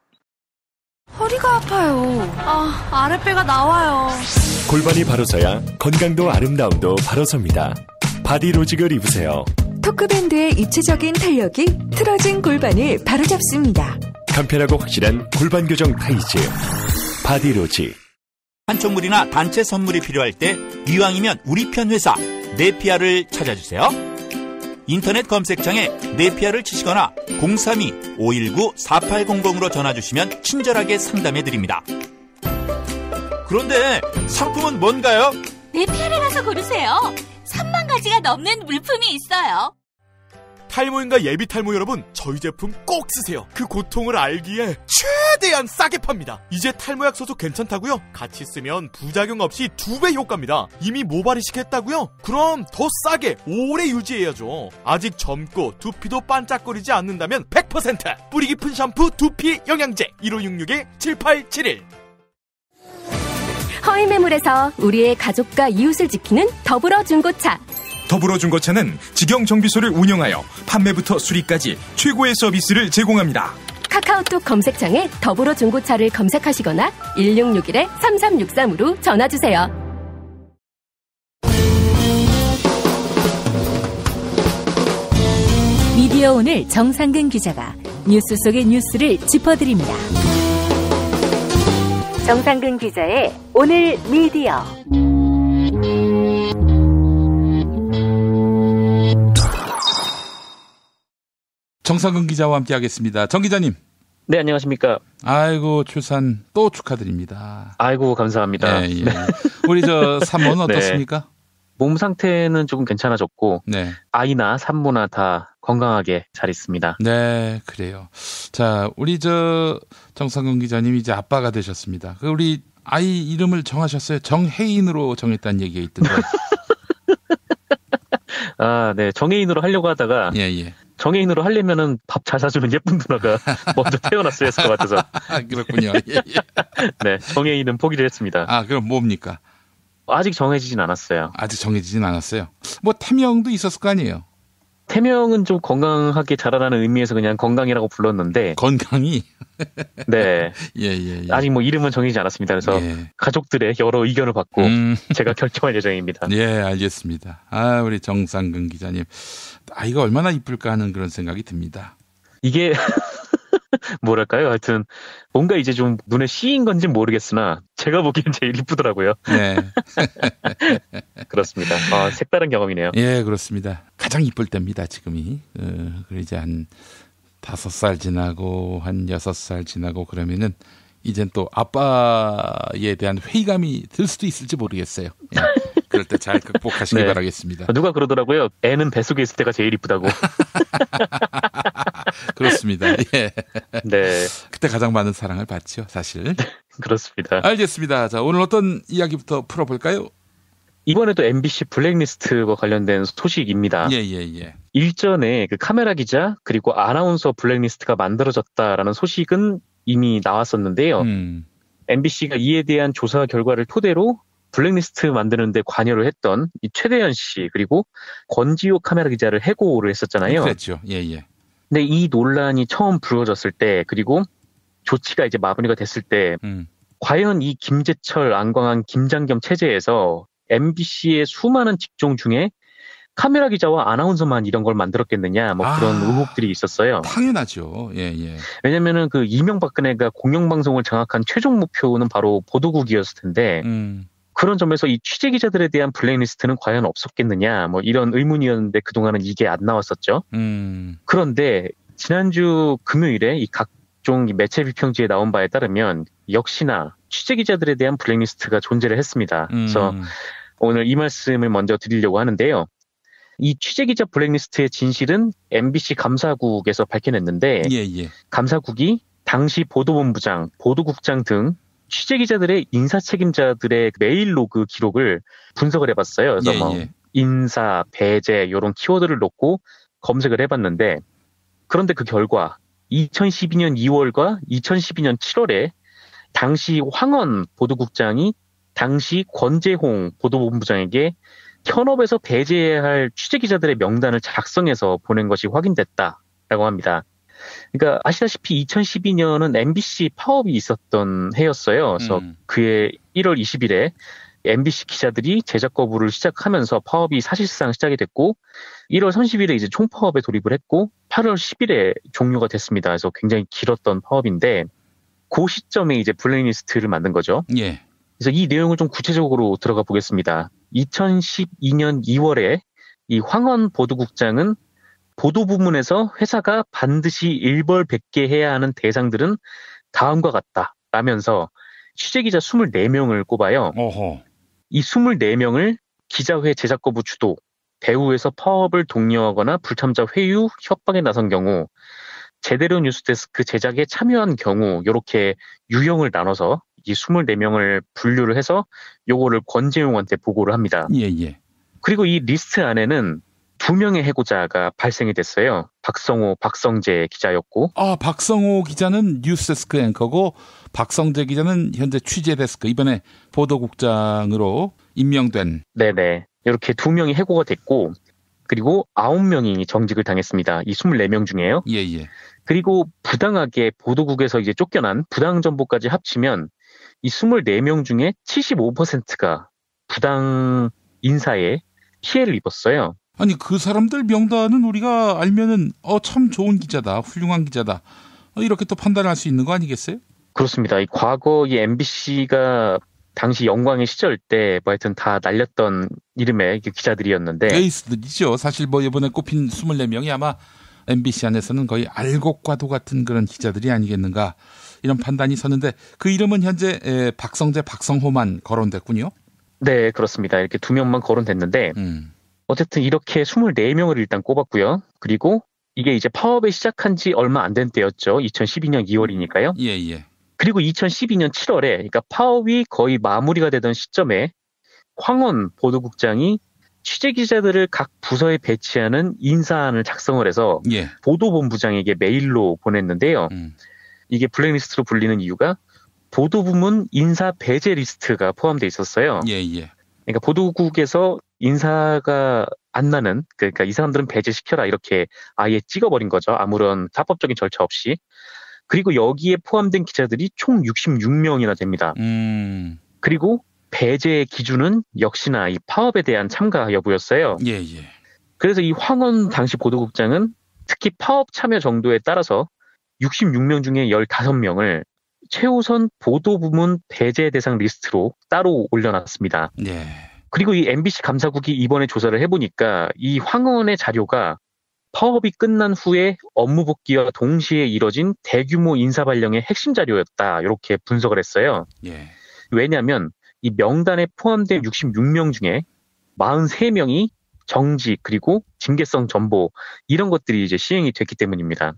허리가 아파요. 아, 아랫배가 나와요. 골반이 바로 서야 건강도 아름다움도 바로 섭니다. 바디로직을 입으세요. 토크밴드의 입체적인 탄력이 틀어진 골반을 바로잡습니다. 간편하고 확실한 골반 교정 타이즈 바디로직. 한총물이나 단체 선물이 필요할 때 이왕이면 우리 편 회사 네피아를 찾아주세요. 인터넷 검색창에 네피아를 치시거나 공삼이 오일구 사팔공공으로 전화주시면 친절하게 상담해드립니다. 그런데 상품은 뭔가요? 네피아를 가서 고르세요. 삼만 가지가 넘는 물품이 있어요. 탈모인가 예비 탈모 여러분, 저희 제품 꼭 쓰세요. 그 고통을 알기에 최대한 싸게 팝니다. 이제 탈모약 써도 괜찮다고요? 같이 쓰면 부작용 없이 두 배 효과입니다. 이미 모발이식 했다고요? 그럼 더 싸게 오래 유지해야죠. 아직 젊고 두피도 반짝거리지 않는다면 백 퍼센트 뿌리 깊은 샴푸 두피 영양제 일오육육 칠팔칠일. 허위 매물에서 우리의 가족과 이웃을 지키는 더불어 중고차. 더불어 중고차는 직영 정비소를 운영하여 판매부터 수리까지 최고의 서비스를 제공합니다. 카카오톡 검색창에 더불어 중고차를 검색하시거나 일육육일 삼삼육삼으로 전화주세요. 미디어 오늘 정상근 기자가 뉴스 속의 뉴스를 짚어드립니다. 정상근 기자의 오늘 미디어. 정상근 기자와 함께하겠습니다. 정 기자님. 네, 안녕하십니까. 아이고, 출산 또 축하드립니다. 아이고, 감사합니다. 예, 예. 우리 저 산모는 어떻습니까? 네. 몸 상태는 조금 괜찮아졌고 네. 아이나 산모나 다 건강하게 잘 있습니다. 네, 그래요. 자, 우리 저 정상근 기자님이 이제 아빠가 되셨습니다. 그 우리 아이 이름을 정하셨어요? 정혜인으로 정했다는 얘기가 있던데. 아, 네. 정혜인으로 하려고 하다가 예, 예. 정혜인으로 하려면은 밥 잘 사주는 예쁜 누나가 먼저 태어났어야 했을 것 같아서. 그렇군요. 예, 예. 네, 정혜인은 포기를 했습니다. 아, 그럼 뭡니까? 아직 정해지진 않았어요. 아직 정해지진 않았어요. 뭐 태명도 있었을 거 아니에요? 태명은 좀 건강하게 자라라는 의미에서 그냥 건강이라고 불렀는데. 건강이? 네. 예, 예, 예. 아직 뭐 이름은 정해지지 않았습니다. 그래서 예. 가족들의 여러 의견을 받고 음. 제가 결정할 예정입니다. 예, 알겠습니다. 아, 우리 정상근 기자님. 아이가 얼마나 이쁠까 하는 그런 생각이 듭니다. 이게 뭐랄까요? 하여튼 뭔가 이제 좀 눈에 씌인 건지 모르겠으나 제가 보기엔 제일 이쁘더라고요. 네. 그렇습니다. 아, 색다른 경험이네요. 예, 그렇습니다. 가장 이쁠 때입니다, 지금이. 어, 그리고 이제 한 다섯 살 지나고 한 여섯 살 지나고 그러면은 이젠 또 아빠에 대한 회의감이 들 수도 있을지 모르겠어요. 예. 그럴 때 잘 극복하시기 네. 바라겠습니다. 누가 그러더라고요. 애는 뱃속에 있을 때가 제일 이쁘다고. 그렇습니다. 예. 네. 그때 가장 많은 사랑을 받죠, 사실. 그렇습니다. 알겠습니다. 자, 오늘 어떤 이야기부터 풀어볼까요? 이번에도 엠비씨 블랙리스트와 관련된 소식입니다. 예, 예, 예. 일전에 그 카메라 기자 그리고 아나운서 블랙리스트가 만들어졌다라는 소식은 이미 나왔었는데요. 음. 엠비씨가 이에 대한 조사 결과를 토대로 블랙리스트 만드는데 관여를 했던 이 최대현 씨 그리고 권지호 카메라 기자를 해고를 했었잖아요. 그랬죠. 예, 예. 근데 이 논란이 처음 불거졌을 때 그리고 조치가 이제 마무리가 됐을 때 음. 과연 이 김재철, 안광한, 김장겸 체제에서 엠비씨의 수많은 직종 중에 카메라 기자와 아나운서만 이런 걸 만들었겠느냐 뭐 그런 아, 의혹들이 있었어요. 당연하죠. 예, 예. 왜냐면은 그 이명박근혜가 공영방송을 장악한 최종 목표는 바로 보도국이었을 텐데 음. 그런 점에서 이 취재 기자들에 대한 블랙리스트는 과연 없었겠느냐 뭐 이런 의문이었는데 그동안은 이게 안 나왔었죠. 음. 그런데 지난주 금요일에 이 각종 매체 비평지에 나온 바에 따르면 역시나 취재 기자들에 대한 블랙리스트가 존재를 했습니다. 그래서 음. 오늘 이 말씀을 먼저 드리려고 하는데요. 이 취재 기자 블랙리스트의 진실은 엠비씨 감사국에서 밝혀냈는데 예, 예. 감사국이 당시 보도본부장, 보도국장 등 취재 기자들의 인사 책임자들의 메일 로그 기록을 분석을 해봤어요. 그래서 예, 뭐 예. 인사, 배제 이런 키워드를 놓고 검색을 해봤는데 그런데 그 결과 이천십이 년 이월과 이천십이 년 칠월에 당시 황원 보도국장이 당시 권재홍 보도본부장에게 현업에서 배제해야 할 취재 기자들의 명단을 작성해서 보낸 것이 확인됐다라고 합니다. 그러니까 아시다시피 이천십이 년은 엠비씨 파업이 있었던 해였어요. 그래서 음. 그해 일월 이십일에 엠비씨 기자들이 제작 거부를 시작하면서 파업이 사실상 시작이 됐고 일월 삼십일에 이제 총파업에 돌입을 했고 팔월 십일에 종료가 됐습니다. 그래서 굉장히 길었던 파업인데 그 시점에 이제 블랙리스트를 만든 거죠. 예. 그래서 이 내용을 좀 구체적으로 들어가 보겠습니다. 이천십이 년 이월에 이 황원 보도국장은 보도 부문에서 회사가 반드시 일벌백계 해야 하는 대상들은 다음과 같다 라면서 취재기자 이십사 명을 꼽아요. 어허. 이 이십사 명을 기자회 제작 거부 주도, 배후에서 파업을 독려하거나 불참자 회유, 협박에 나선 경우, 제대로 뉴스데스크 제작에 참여한 경우 이렇게 유형을 나눠서 이 이십사 명을 분류를 해서 요거를 권재용한테 보고를 합니다. 예, 예. 그리고 이 리스트 안에는 두 명의 해고자가 발생이 됐어요. 박성호, 박성재 기자였고. 아, 박성호 기자는 뉴스데스크 앵커고 박성재 기자는 현재 취재데스크 이번에 보도국장으로 임명된. 네네. 이렇게 두 명이 해고가 됐고 그리고 아홉 명이 정직을 당했습니다. 이 이십사 명 중에요. 예, 예. 그리고 부당하게 보도국에서 이제 쫓겨난 부당 정보까지 합치면 이 이십사 명 중에 칠십오 퍼센트가 부당 인사에 피해를 입었어요. 아니 그 사람들 명단은 우리가 알면은 어 참 좋은 기자다, 훌륭한 기자다 어, 이렇게 또 판단할 수 있는 거 아니겠어요? 그렇습니다. 이 과거 이 엠비씨가 당시 영광의 시절 때 뭐 하여튼 다 날렸던 이름의 기자들이었는데 에이스들이죠. 사실 뭐 이번에 꼽힌 이십사 명이 아마 엠비씨 안에서는 거의 알곡과도 같은 그런 기자들이 아니겠는가 이런 판단이 섰는데 그 이름은 현재 에, 박성재, 박성호만 거론됐군요. 네, 그렇습니다. 이렇게 두 명만 거론됐는데 음. 어쨌든 이렇게 이십사 명을 일단 꼽았고요. 그리고 이게 이제 파업이 시작한 지 얼마 안 된 때였죠. 이천십이 년 이월이니까요. 예, 예. 그리고 이천십이 년 칠월에 그러니까 파업이 거의 마무리가 되던 시점에 황원 보도국장이 취재 기자들을 각 부서에 배치하는 인사안을 작성을 해서 예. 보도본부장에게 메일로 보냈는데요. 음. 이게 블랙리스트로 불리는 이유가 보도부문 인사 배제 리스트가 포함되어 있었어요. 예, 예. 그러니까 보도국에서 인사가 안 나는 그러니까 이 사람들은 배제시켜라 이렇게 아예 찍어버린 거죠. 아무런 사법적인 절차 없이. 그리고 여기에 포함된 기자들이 총 육십육 명이나 됩니다. 음. 그리고 배제의 기준은 역시나 이 파업에 대한 참가 여부였어요. 예, 예. 그래서 이 황원 당시 보도국장은 특히 파업 참여 정도에 따라서 육십육 명 중에 십오 명을 최우선 보도부문 배제 대상 리스트로 따로 올려놨습니다. 예. 그리고 이 엠비씨 감사국이 이번에 조사를 해보니까 이 황원의 자료가 파업이 끝난 후에 업무 복귀와 동시에 이뤄진 대규모 인사 발령의 핵심 자료였다. 이렇게 분석을 했어요. 예. 왜냐하면 이 명단에 포함된 육십육 명 중에 사십삼 명이 정직 그리고 징계성 전보 이런 것들이 이제 시행이 됐기 때문입니다.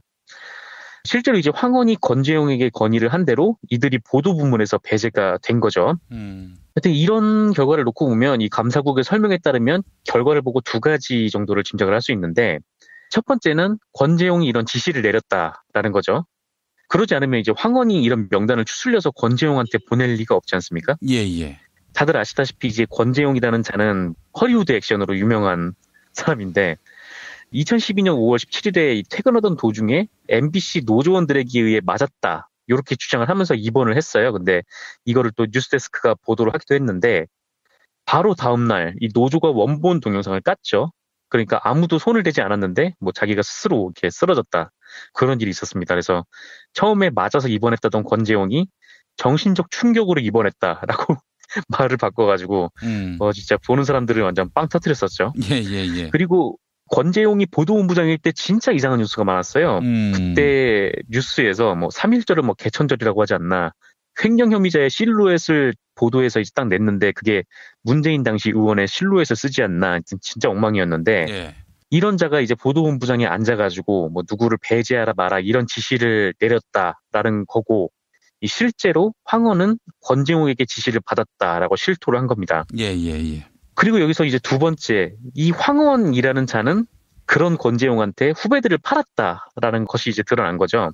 실제로 이제 황원이 권재용에게 건의를 한 대로 이들이 보도부문에서 배제가 된 거죠. 음. 하여튼 이런 결과를 놓고 보면 이 감사국의 설명에 따르면 결과를 보고 두 가지 정도를 짐작을 할 수 있는데 첫 번째는 권재용이 이런 지시를 내렸다라는 거죠. 그러지 않으면 이제 황원이 이런 명단을 추슬려서 권재용한테 보낼 리가 없지 않습니까? 예, 예. 다들 아시다시피 이제 권재용이라는 자는 허리우드 액션으로 유명한 사람인데 이천십이 년 오월 십칠일에 퇴근하던 도중에 엠비씨 노조원들에게 의해 맞았다. 이렇게 주장을 하면서 입원을 했어요. 근데 이거를 또 뉴스데스크가 보도를 하기도 했는데 바로 다음날 이 노조가 원본 동영상을 깠죠. 그러니까 아무도 손을 대지 않았는데 뭐 자기가 스스로 이렇게 쓰러졌다. 그런 일이 있었습니다. 그래서 처음에 맞아서 입원했다던 권재용이 정신적 충격으로 입원했다라고 말을 바꿔가지고 음. 어 진짜 보는 사람들을 완전 빵 터뜨렸었죠. 예, 예, 예. 그리고 권재용이 보도본부장일 때 진짜 이상한 뉴스가 많았어요. 음. 그때 뉴스에서 뭐 삼일절을 뭐 개천절이라고 하지 않나. 횡령 혐의자의 실루엣을 보도해서 이제 딱 냈는데 그게 문재인 당시 의원의 실루엣을 쓰지 않나. 진짜 엉망이었는데 예. 이런 자가 이제 보도본부장에 앉아가지고 뭐 누구를 배제하라 마라 이런 지시를 내렸다라는 거고 이 실제로 황원은 권재용에게 지시를 받았다라고 실토를 한 겁니다. 예, 예, 예. 그리고 여기서 이제 두 번째, 이 황원이라는 자는 그런 권재용한테 후배들을 팔았다라는 것이 이제 드러난 거죠.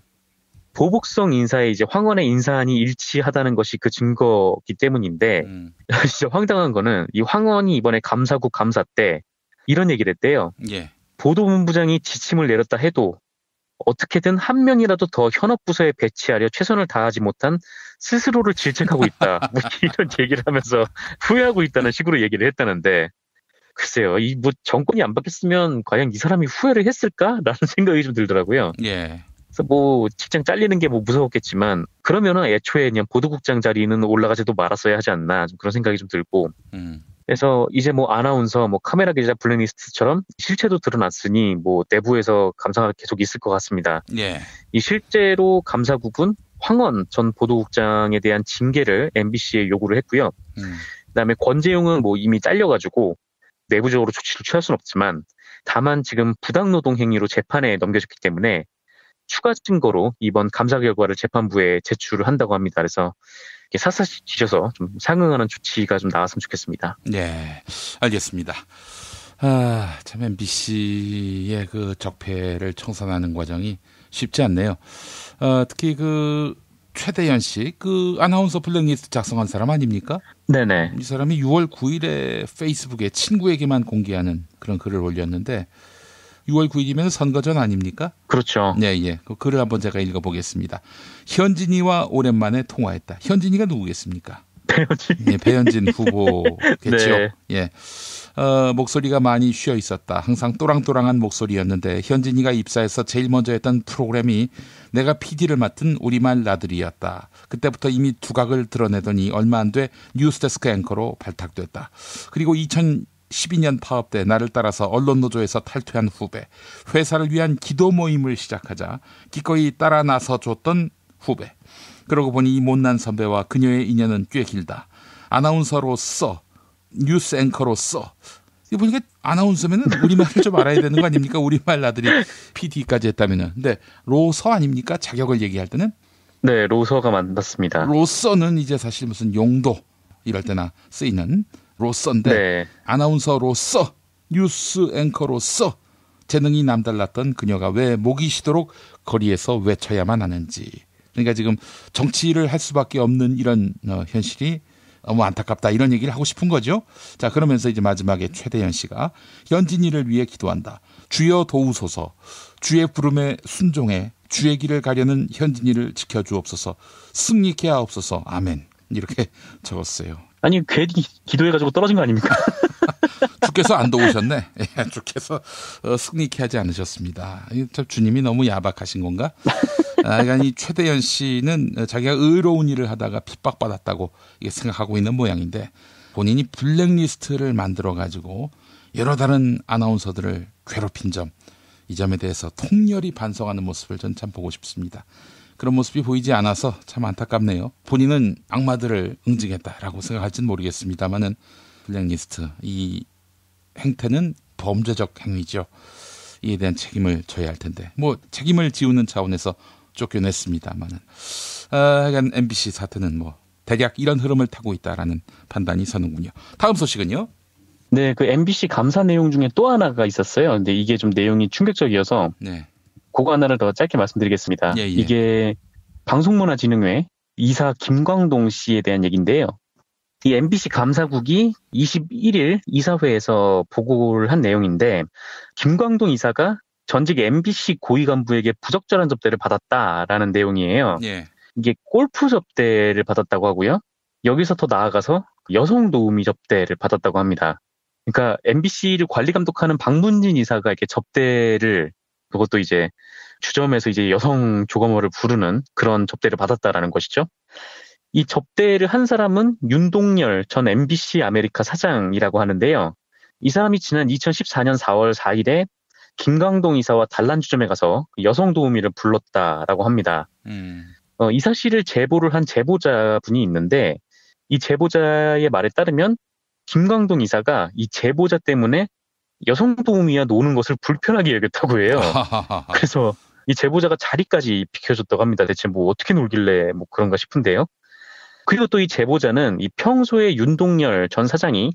보복성 인사에 이제 황원의 인사안이 일치하다는 것이 그 증거이기 때문인데, 음. 진짜 황당한 거는 이 황원이 이번에 감사국 감사 때 이런 얘기를 했대요. 예. 보도본부장이 지침을 내렸다 해도 어떻게든 한 명이라도 더 현업 부서에 배치하려 최선을 다하지 못한 스스로를 질책하고 있다. 뭐 이런 얘기를 하면서 후회하고 있다는 식으로 얘기를 했다는데 글쎄요. 이 뭐 정권이 안 바뀌었으면 과연 이 사람이 후회를 했을까라는 생각이 좀 들더라고요. 예. 그래서 뭐 직장 잘리는 게 뭐 무서웠겠지만 그러면은 애초에 그냥 보도국장 자리는 올라가지도 말았어야 하지 않나 좀 그런 생각이 좀 들고. 음. 그래서 이제 뭐 아나운서, 뭐 카메라 기자 블랙리스트처럼 실체도 드러났으니 뭐 내부에서 감사가 계속 있을 것 같습니다. 예. 이 실제로 감사국은 황원 전 보도국장에 대한 징계를 엠비씨에 요구를 했고요. 음. 그다음에 권재용은 뭐 이미 잘려가지고 내부적으로 조치를 취할 수는 없지만 다만 지금 부당노동 행위로 재판에 넘겨졌기 때문에 추가 증거로 이번 감사 결과를 재판부에 제출을 한다고 합니다. 그래서 샅샅이 뒤져서 좀 상응하는 조치가 좀 나왔으면 좋겠습니다. 네, 알겠습니다. 아, 참 엠비씨의 그 적폐를 청산하는 과정이 쉽지 않네요. 어, 특히 그 최대현 씨, 그 아나운서 블랙리스트 작성한 사람 아닙니까? 네네. 이 사람이 유월 구일에 페이스북에 친구에게만 공개하는 그런 글을 올렸는데 유월 구일이면 선거 전 아닙니까? 그렇죠. 네, 예. 그 글을 한번 제가 읽어보겠습니다. 현진이와 오랜만에 통화했다. 현진이가 누구겠습니까? 배현진. 네, 배현진 후보겠죠. 네. 예. 어, 목소리가 많이 쉬어 있었다. 항상 또랑또랑한 목소리였는데 현진이가 입사해서 제일 먼저 했던 프로그램이 내가 피디를 맡은 우리말 나들이였다. 그때부터 이미 두각을 드러내더니 얼마 안 돼 뉴스데스크 앵커로 발탁됐다. 그리고 이천십이 년 파업 때 나를 따라서 언론노조에서 탈퇴한 후배, 회사를 위한 기도 모임을 시작하자 기꺼이 따라 나서 줬던 후배. 그러고 보니 이 못난 선배와 그녀의 인연은 꽤 길다. 아나운서로서, 뉴스 앵커로서. 이거 보니까 아나운서면은 우리말을 좀 알아야 되는 거 아닙니까? 우리말 나들이 피디까지 했다면은. 근데 로서 아닙니까? 자격을 얘기할 때는? 네, 로서가 맞습니다. 로서는 이제 사실 무슨 용도 이럴 때나 쓰이는 로서인데 네. 아나운서로서, 뉴스 앵커로서 재능이 남달랐던 그녀가 왜 목이 쉬도록 거리에서 외쳐야만 하는지. 그러니까 지금 정치를 할 수밖에 없는 이런 어, 현실이 너무 안타깝다 이런 얘기를 하고 싶은 거죠. 자, 그러면서 이제 마지막에 최대현 씨가 현진이를 위해 기도한다. 주여 도우소서. 주의 부름에 순종해 주의 길을 가려는 현진이를 지켜주옵소서. 승리케 하옵소서. 아멘. 이렇게 적었어요. 아니 괜히 기도해가지고 떨어진 거 아닙니까? 주께서 안 도우셨네. 예, 주께서 어, 승리케 하지 않으셨습니다. 참 주님이 너무 야박하신 건가? 아, 그러니까 이 최대현 씨는 자기가 의로운 일을 하다가 핍박받았다고 생각하고 있는 모양인데 본인이 블랙리스트를 만들어가지고 여러 다른 아나운서들을 괴롭힌 점, 이 점에 대해서 통렬히 반성하는 모습을 전 참 보고 싶습니다. 그런 모습이 보이지 않아서 참 안타깝네요. 본인은 악마들을 응징했다라고 생각할지는 모르겠습니다만은 블랙리스트, 이 행태는 범죄적 행위죠. 이에 대한 책임을 져야 할 텐데 뭐 책임을 지우는 차원에서 쫓겨냈습니다만은 아, 하여간 엠비씨 사태는 뭐 대략 이런 흐름을 타고 있다라는 판단이 서는군요. 다음 소식은요? 네, 그 엠비씨 감사 내용 중에 또 하나가 있었어요. 근데 이게 좀 내용이 충격적이어서 네. 그거 하나를 더 짧게 말씀드리겠습니다. 예, 예. 이게 방송문화진흥회 이사 김광동 씨에 대한 얘기인데요. 이 엠비씨 감사국이 이십일 일 이사회에서 보고를 한 내용인데 김광동 이사가 전직 엠비씨 고위 간부에게 부적절한 접대를 받았다라는 내용이에요. 예. 이게 골프 접대를 받았다고 하고요. 여기서 더 나아가서 여성 도우미 접대를 받았다고 합니다. 그러니까 엠비씨를 관리 감독하는 박문진 이사가 이렇게 접대를 그것도 이제 주점에서 이제 여성 조검어를 부르는 그런 접대를 받았다라는 것이죠. 이 접대를 한 사람은 윤동열 전 엠비씨 아메리카 사장이라고 하는데요. 이 사람이 지난 이천십사 년 사월 사일에 김광동 이사와 단란주점에 가서 여성 도우미를 불렀다라고 합니다. 음. 어, 이 사실을 제보를 한 제보자분이 있는데 이 제보자의 말에 따르면 김광동 이사가 이 제보자 때문에 여성 도우미와 노는 것을 불편하게 여겼다고 해요. 그래서 이 제보자가 자리까지 비켜줬다고 합니다. 대체 뭐 어떻게 놀길래 뭐 그런가 싶은데요. 그리고 또 이 제보자는 이 평소에 윤동열 전 사장이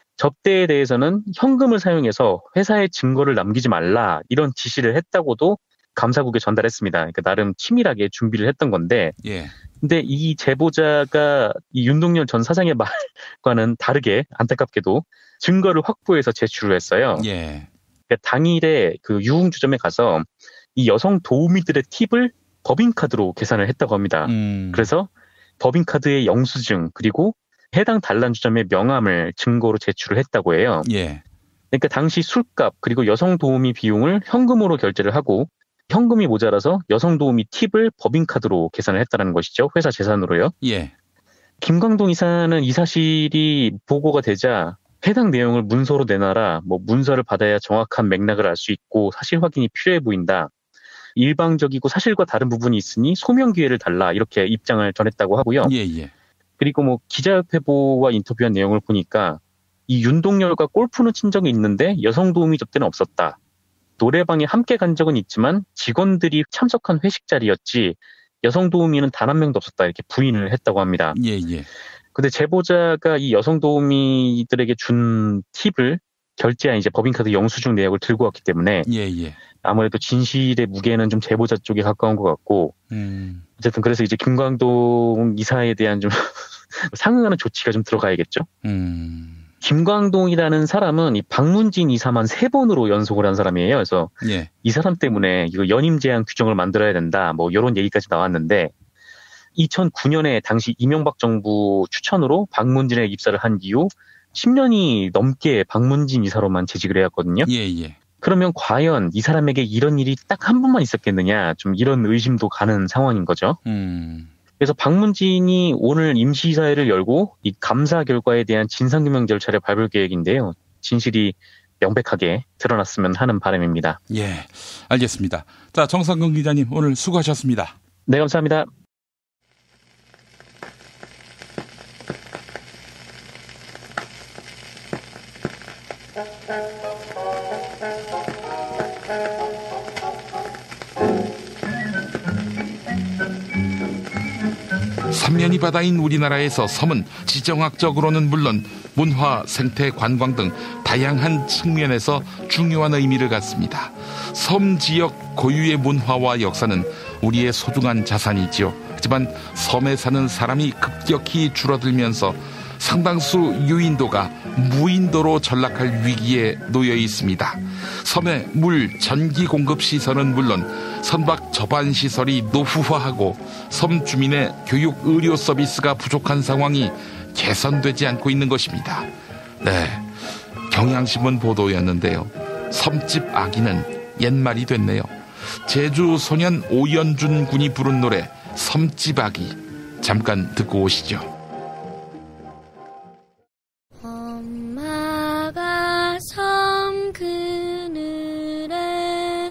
접대에 대해서는 현금을 사용해서 회사에 증거를 남기지 말라 이런 지시를 했다고도 감사국에 전달했습니다. 그러니까 나름 치밀하게 준비를 했던 건데 예. 근데 이 제보자가 이 윤동열 전 사장의 말과는 다르게 안타깝게도 증거를 확보해서 제출을 했어요. 예. 그러니까 당일에 그 유흥주점에 가서 이 여성 도우미들의 팁을 법인카드로 계산을 했다고 합니다. 음. 그래서 법인카드의 영수증 그리고 해당 단란주점의 명함을 증거로 제출을 했다고 해요. 예. 그러니까 당시 술값 그리고 여성 도우미 비용을 현금으로 결제를 하고 현금이 모자라서 여성 도우미 팁을 법인카드로 계산을 했다는 것이죠. 회사 재산으로요. 예. 김광동 이사는 이 사실이 보고가 되자 해당 내용을 문서로 내놔라. 뭐 문서를 받아야 정확한 맥락을 알 수 있고 사실 확인이 필요해 보인다. 일방적이고 사실과 다른 부분이 있으니 소명 기회를 달라. 이렇게 입장을 전했다고 하고요. 예, 예. 그리고 뭐 기자협회보와 인터뷰한 내용을 보니까 이 윤동열과 골프는 친 적이 있는데 여성 도우미 접대는 없었다. 노래방에 함께 간 적은 있지만 직원들이 참석한 회식 자리였지 여성 도우미는 단 한 명도 없었다. 이렇게 부인을 했다고 합니다. 예, 예. 근데 제보자가 이 여성 도우미들에게 준 팁을 결제한 이제 법인카드 영수증 내역을 들고 왔기 때문에 예, 예. 아무래도 진실의 무게는 좀 제보자 쪽에 가까운 것 같고 음. 어쨌든 그래서 이제 김광동 이사에 대한 좀 상응하는 조치가 좀 들어가야겠죠. 음. 김광동이라는 사람은 이 박문진 이사만 세 번으로 연속을 한 사람이에요. 그래서 예. 이 사람 때문에 이거 연임 제한 규정을 만들어야 된다. 뭐 이런 얘기까지 나왔는데 이천구 년에 당시 이명박 정부 추천으로 박문진에 입사를 한 이후 십 년이 넘게 박문진 이사로만 재직을 해왔거든요. 예, 예. 그러면 과연 이 사람에게 이런 일이 딱 한 번만 있었겠느냐, 좀 이런 의심도 가는 상황인 거죠. 음. 그래서 박문진이 오늘 임시이사회를 열고 이 감사 결과에 대한 진상규명 절차를 밟을 계획인데요. 진실이 명백하게 드러났으면 하는 바람입니다. 예, 알겠습니다. 자, 정상근 기자님 오늘 수고하셨습니다. 네, 감사합니다. 삼면이 바다인 우리나라에서 섬은 지정학적으로는 물론 문화, 생태, 관광 등 다양한 측면에서 중요한 의미를 갖습니다. 섬 지역 고유의 문화와 역사는 우리의 소중한 자산이지요. 하지만 섬에 사는 사람이 급격히 줄어들면서 상당수 유인도가 무인도로 전락할 위기에 놓여 있습니다. 섬의 물, 전기 공급 시설은 물론 선박 접안 시설이 노후화하고 섬 주민의 교육, 의료 서비스가 부족한 상황이 개선되지 않고 있는 것입니다. 네, 경향신문 보도였는데요. 섬집 아기는 옛말이 됐네요. 제주 소년 오연준 군이 부른 노래 섬집 아기 잠깐 듣고 오시죠. 엄마가 섬 그늘에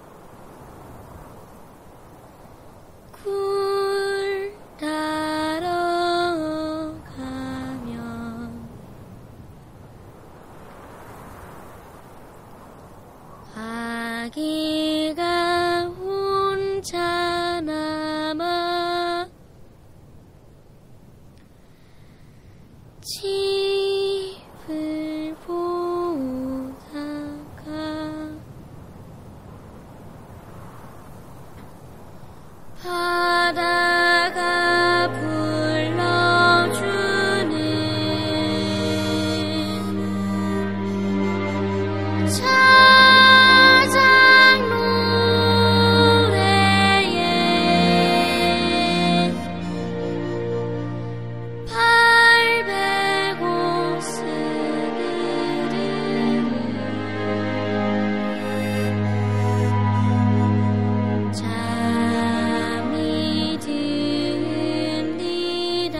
굴 따러 가면 아기가 혼자 남아 집을 보다가 바다가 불러주는 차장 노래에 팔베고 스르르 잠이 듭니다.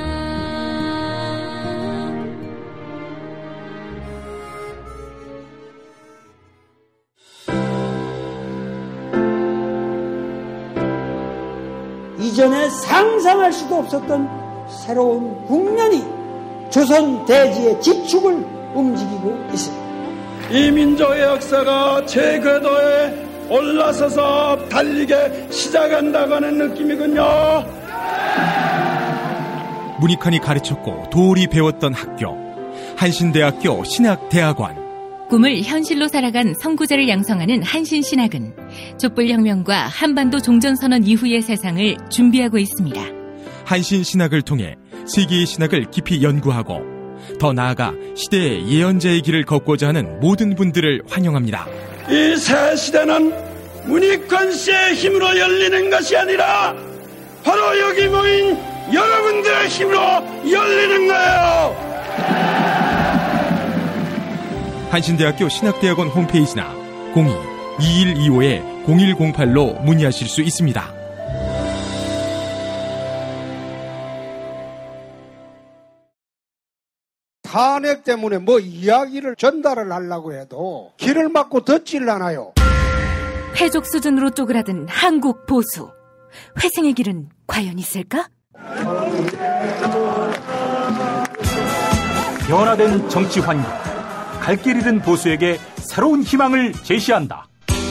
이전에 상상할 수도 없었던 새로운 국면이 조선 대지의 지축을 움직이고 있습니다. 이 민족의 역사가 제 궤도에 올라서서 달리게 시작한다고 하는 느낌이군요. 문익환이 가르쳤고 도울이 배웠던 학교, 한신대학교 신학대학원. 꿈을 현실로 살아간 선구자를 양성하는 한신신학은 촛불혁명과 한반도 종전선언 이후의 세상을 준비하고 있습니다. 한신신학을 통해 세계의 신학을 깊이 연구하고 더 나아가 시대의 예언자의 길을 걷고자 하는 모든 분들을 환영합니다. 이 새 시대는 문익환 씨의 힘으로 열리는 것이 아니라 바로 여기 모인 여러분들의 힘으로 열리는 거예요. 한신대학교 신학대학원 홈페이지나 공이 이일이오 공일공팔로 문의하실 수 있습니다. 탄핵 때문에 뭐 이야기를 전달을 하려고 해도 길을 막고 듣질 않아요. 회족 수준으로 쪼그라든 한국 보수. 회생의 길은 과연 있을까? 변화된 정치 환경, 갈 길 잃은 보수에게 새로운 희망을 제시한다.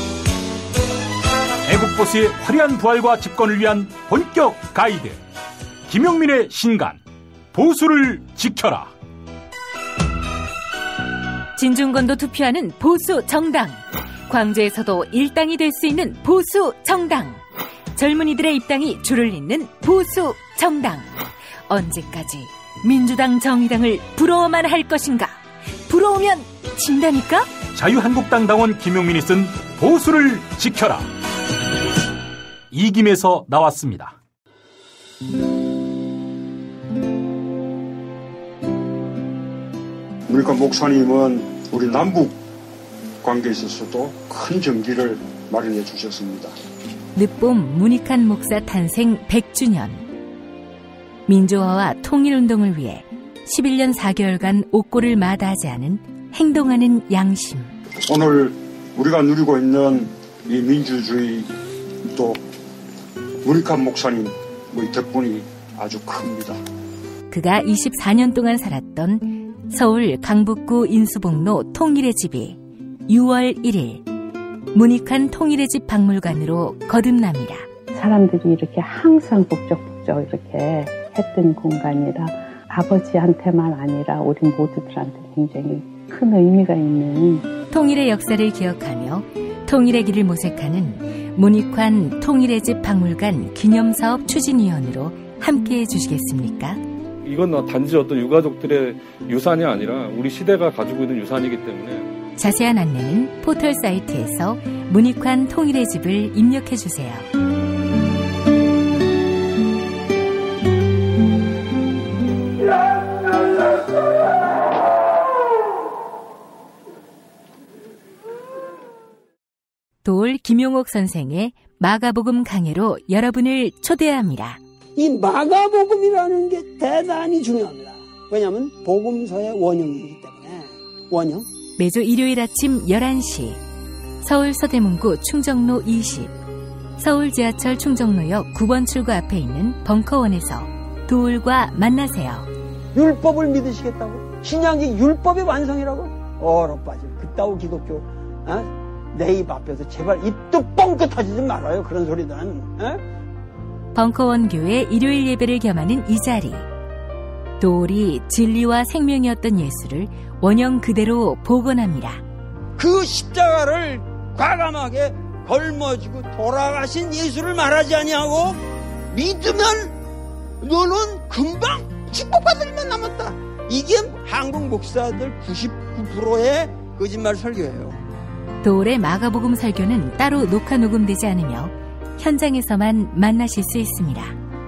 애국 보수의 화려한 부활과 집권을 위한 본격 가이드, 김용민의 신간, 보수를 지켜라. 진중권도 투표하는 보수 정당. 광주에서도 일당이 될 수 있는 보수 정당. 젊은이들의 입당이 줄을 잇는 보수 정당. 언제까지 민주당 정의당을 부러워만 할 것인가? 부러우면 진다니까? 자유한국당 당원 김용민이 쓴 보수를 지켜라. 이김에서 나왔습니다. 문익환 목사님은 우리 남북 관계에 있어서도 큰 정기를 마련해 주셨습니다. 늦봄 문익환 목사 탄생 백 주년. 민주화와 통일운동을 위해 십일 년 사 개월간 옥고를 마다하지 않은 행동하는 양심. 오늘 우리가 누리고 있는 이 민주주의 또 문익환 목사님의 덕분이 아주 큽니다. 그가 이십사 년 동안 살았던 서울 강북구 인수복로 통일의 집이 유월 일일 문익환 통일의 집 박물관으로 거듭납니다. 사람들이 이렇게 항상 북적북적 이렇게 했던 공간이라 아버지한테만 아니라 우리 모두들한테 굉장히 큰 의미가 있는 통일의 역사를 기억하며 통일의 길을 모색하는 문익환 통일의 집 박물관 기념사업 추진위원으로 함께해 주시겠습니까? 이건 단지 어떤 유가족들의 유산이 아니라 우리 시대가 가지고 있는 유산이기 때문에. 자세한 안내는 포털 사이트에서 문익환 통일의 집을 입력해 주세요. 도올 김용옥 선생의 마가복음 강해로 여러분을 초대합니다. 이 마가복음이라는 게 대단히 중요합니다. 왜냐하면 복음서의 원형이기 때문에. 원형. 매주 일요일 아침 열한 시 서울 서대문구 충정로 이십, 서울 지하철 충정로역 구 번 출구 앞에 있는 벙커원에서 도울과 만나세요. 율법을 믿으시겠다고? 신약이 율법의 완성이라고? 얼어빠질 그따위 기독교 어? 내 입 앞에서 제발 입도 뻥끗 터지지 말아요. 그런 소리는. 에? 벙커원 교회 일요일 예배를 겸하는 이 자리. 도울이 진리와 생명이었던 예수를 원형 그대로 복원합니다. 그 십자가를 과감하게 걸머지고 돌아가신 예수를 말하지 아니하고 믿으면 너는 금방 축복받을 일만 남았다. 이게 한국 목사들 구십구 퍼센트의 거짓말 설교예요. 도울의 마가복음 설교는 따로 녹화 녹음되지 않으며 현장에서만 만나실 수 있습니다.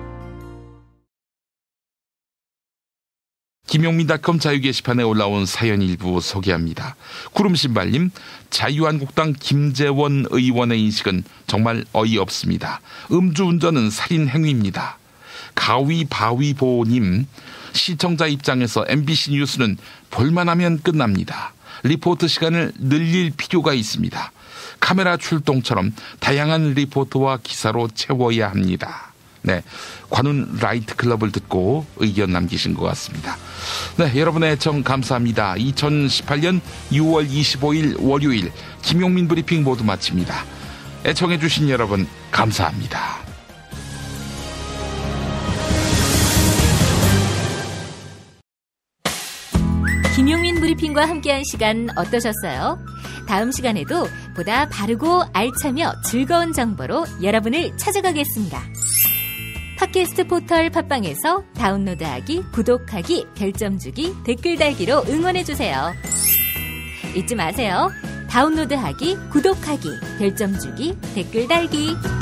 김용민닷컴 자유 게시판에 올라온 사연 일부 소개합니다. 구름신발님, 자유한국당 김재원 의원의 인식은 정말 어이없습니다. 음주운전은 살인 행위입니다. 가위바위보님, 시청자 입장에서 엠비씨 뉴스는 볼만하면 끝납니다. 리포트 시간을 늘릴 필요가 있습니다. 카메라 출동처럼 다양한 리포트와 기사로 채워야 합니다. 네, 관훈 라이트 클럽을 듣고 의견 남기신 것 같습니다. 네, 여러분의 애청 감사합니다. 이천십팔 년 유월 이십오일 월요일 김용민 브리핑 모두 마칩니다. 애청해 주신 여러분 감사합니다. 김용민 브리핑과 함께한 시간 어떠셨어요? 다음 시간에도 보다 바르고 알차며 즐거운 정보로 여러분을 찾아가겠습니다. 팟캐스트 포털 팟빵에서 다운로드하기, 구독하기, 별점 주기, 댓글 달기로 응원해주세요. 잊지 마세요. 다운로드하기, 구독하기, 별점 주기, 댓글 달기.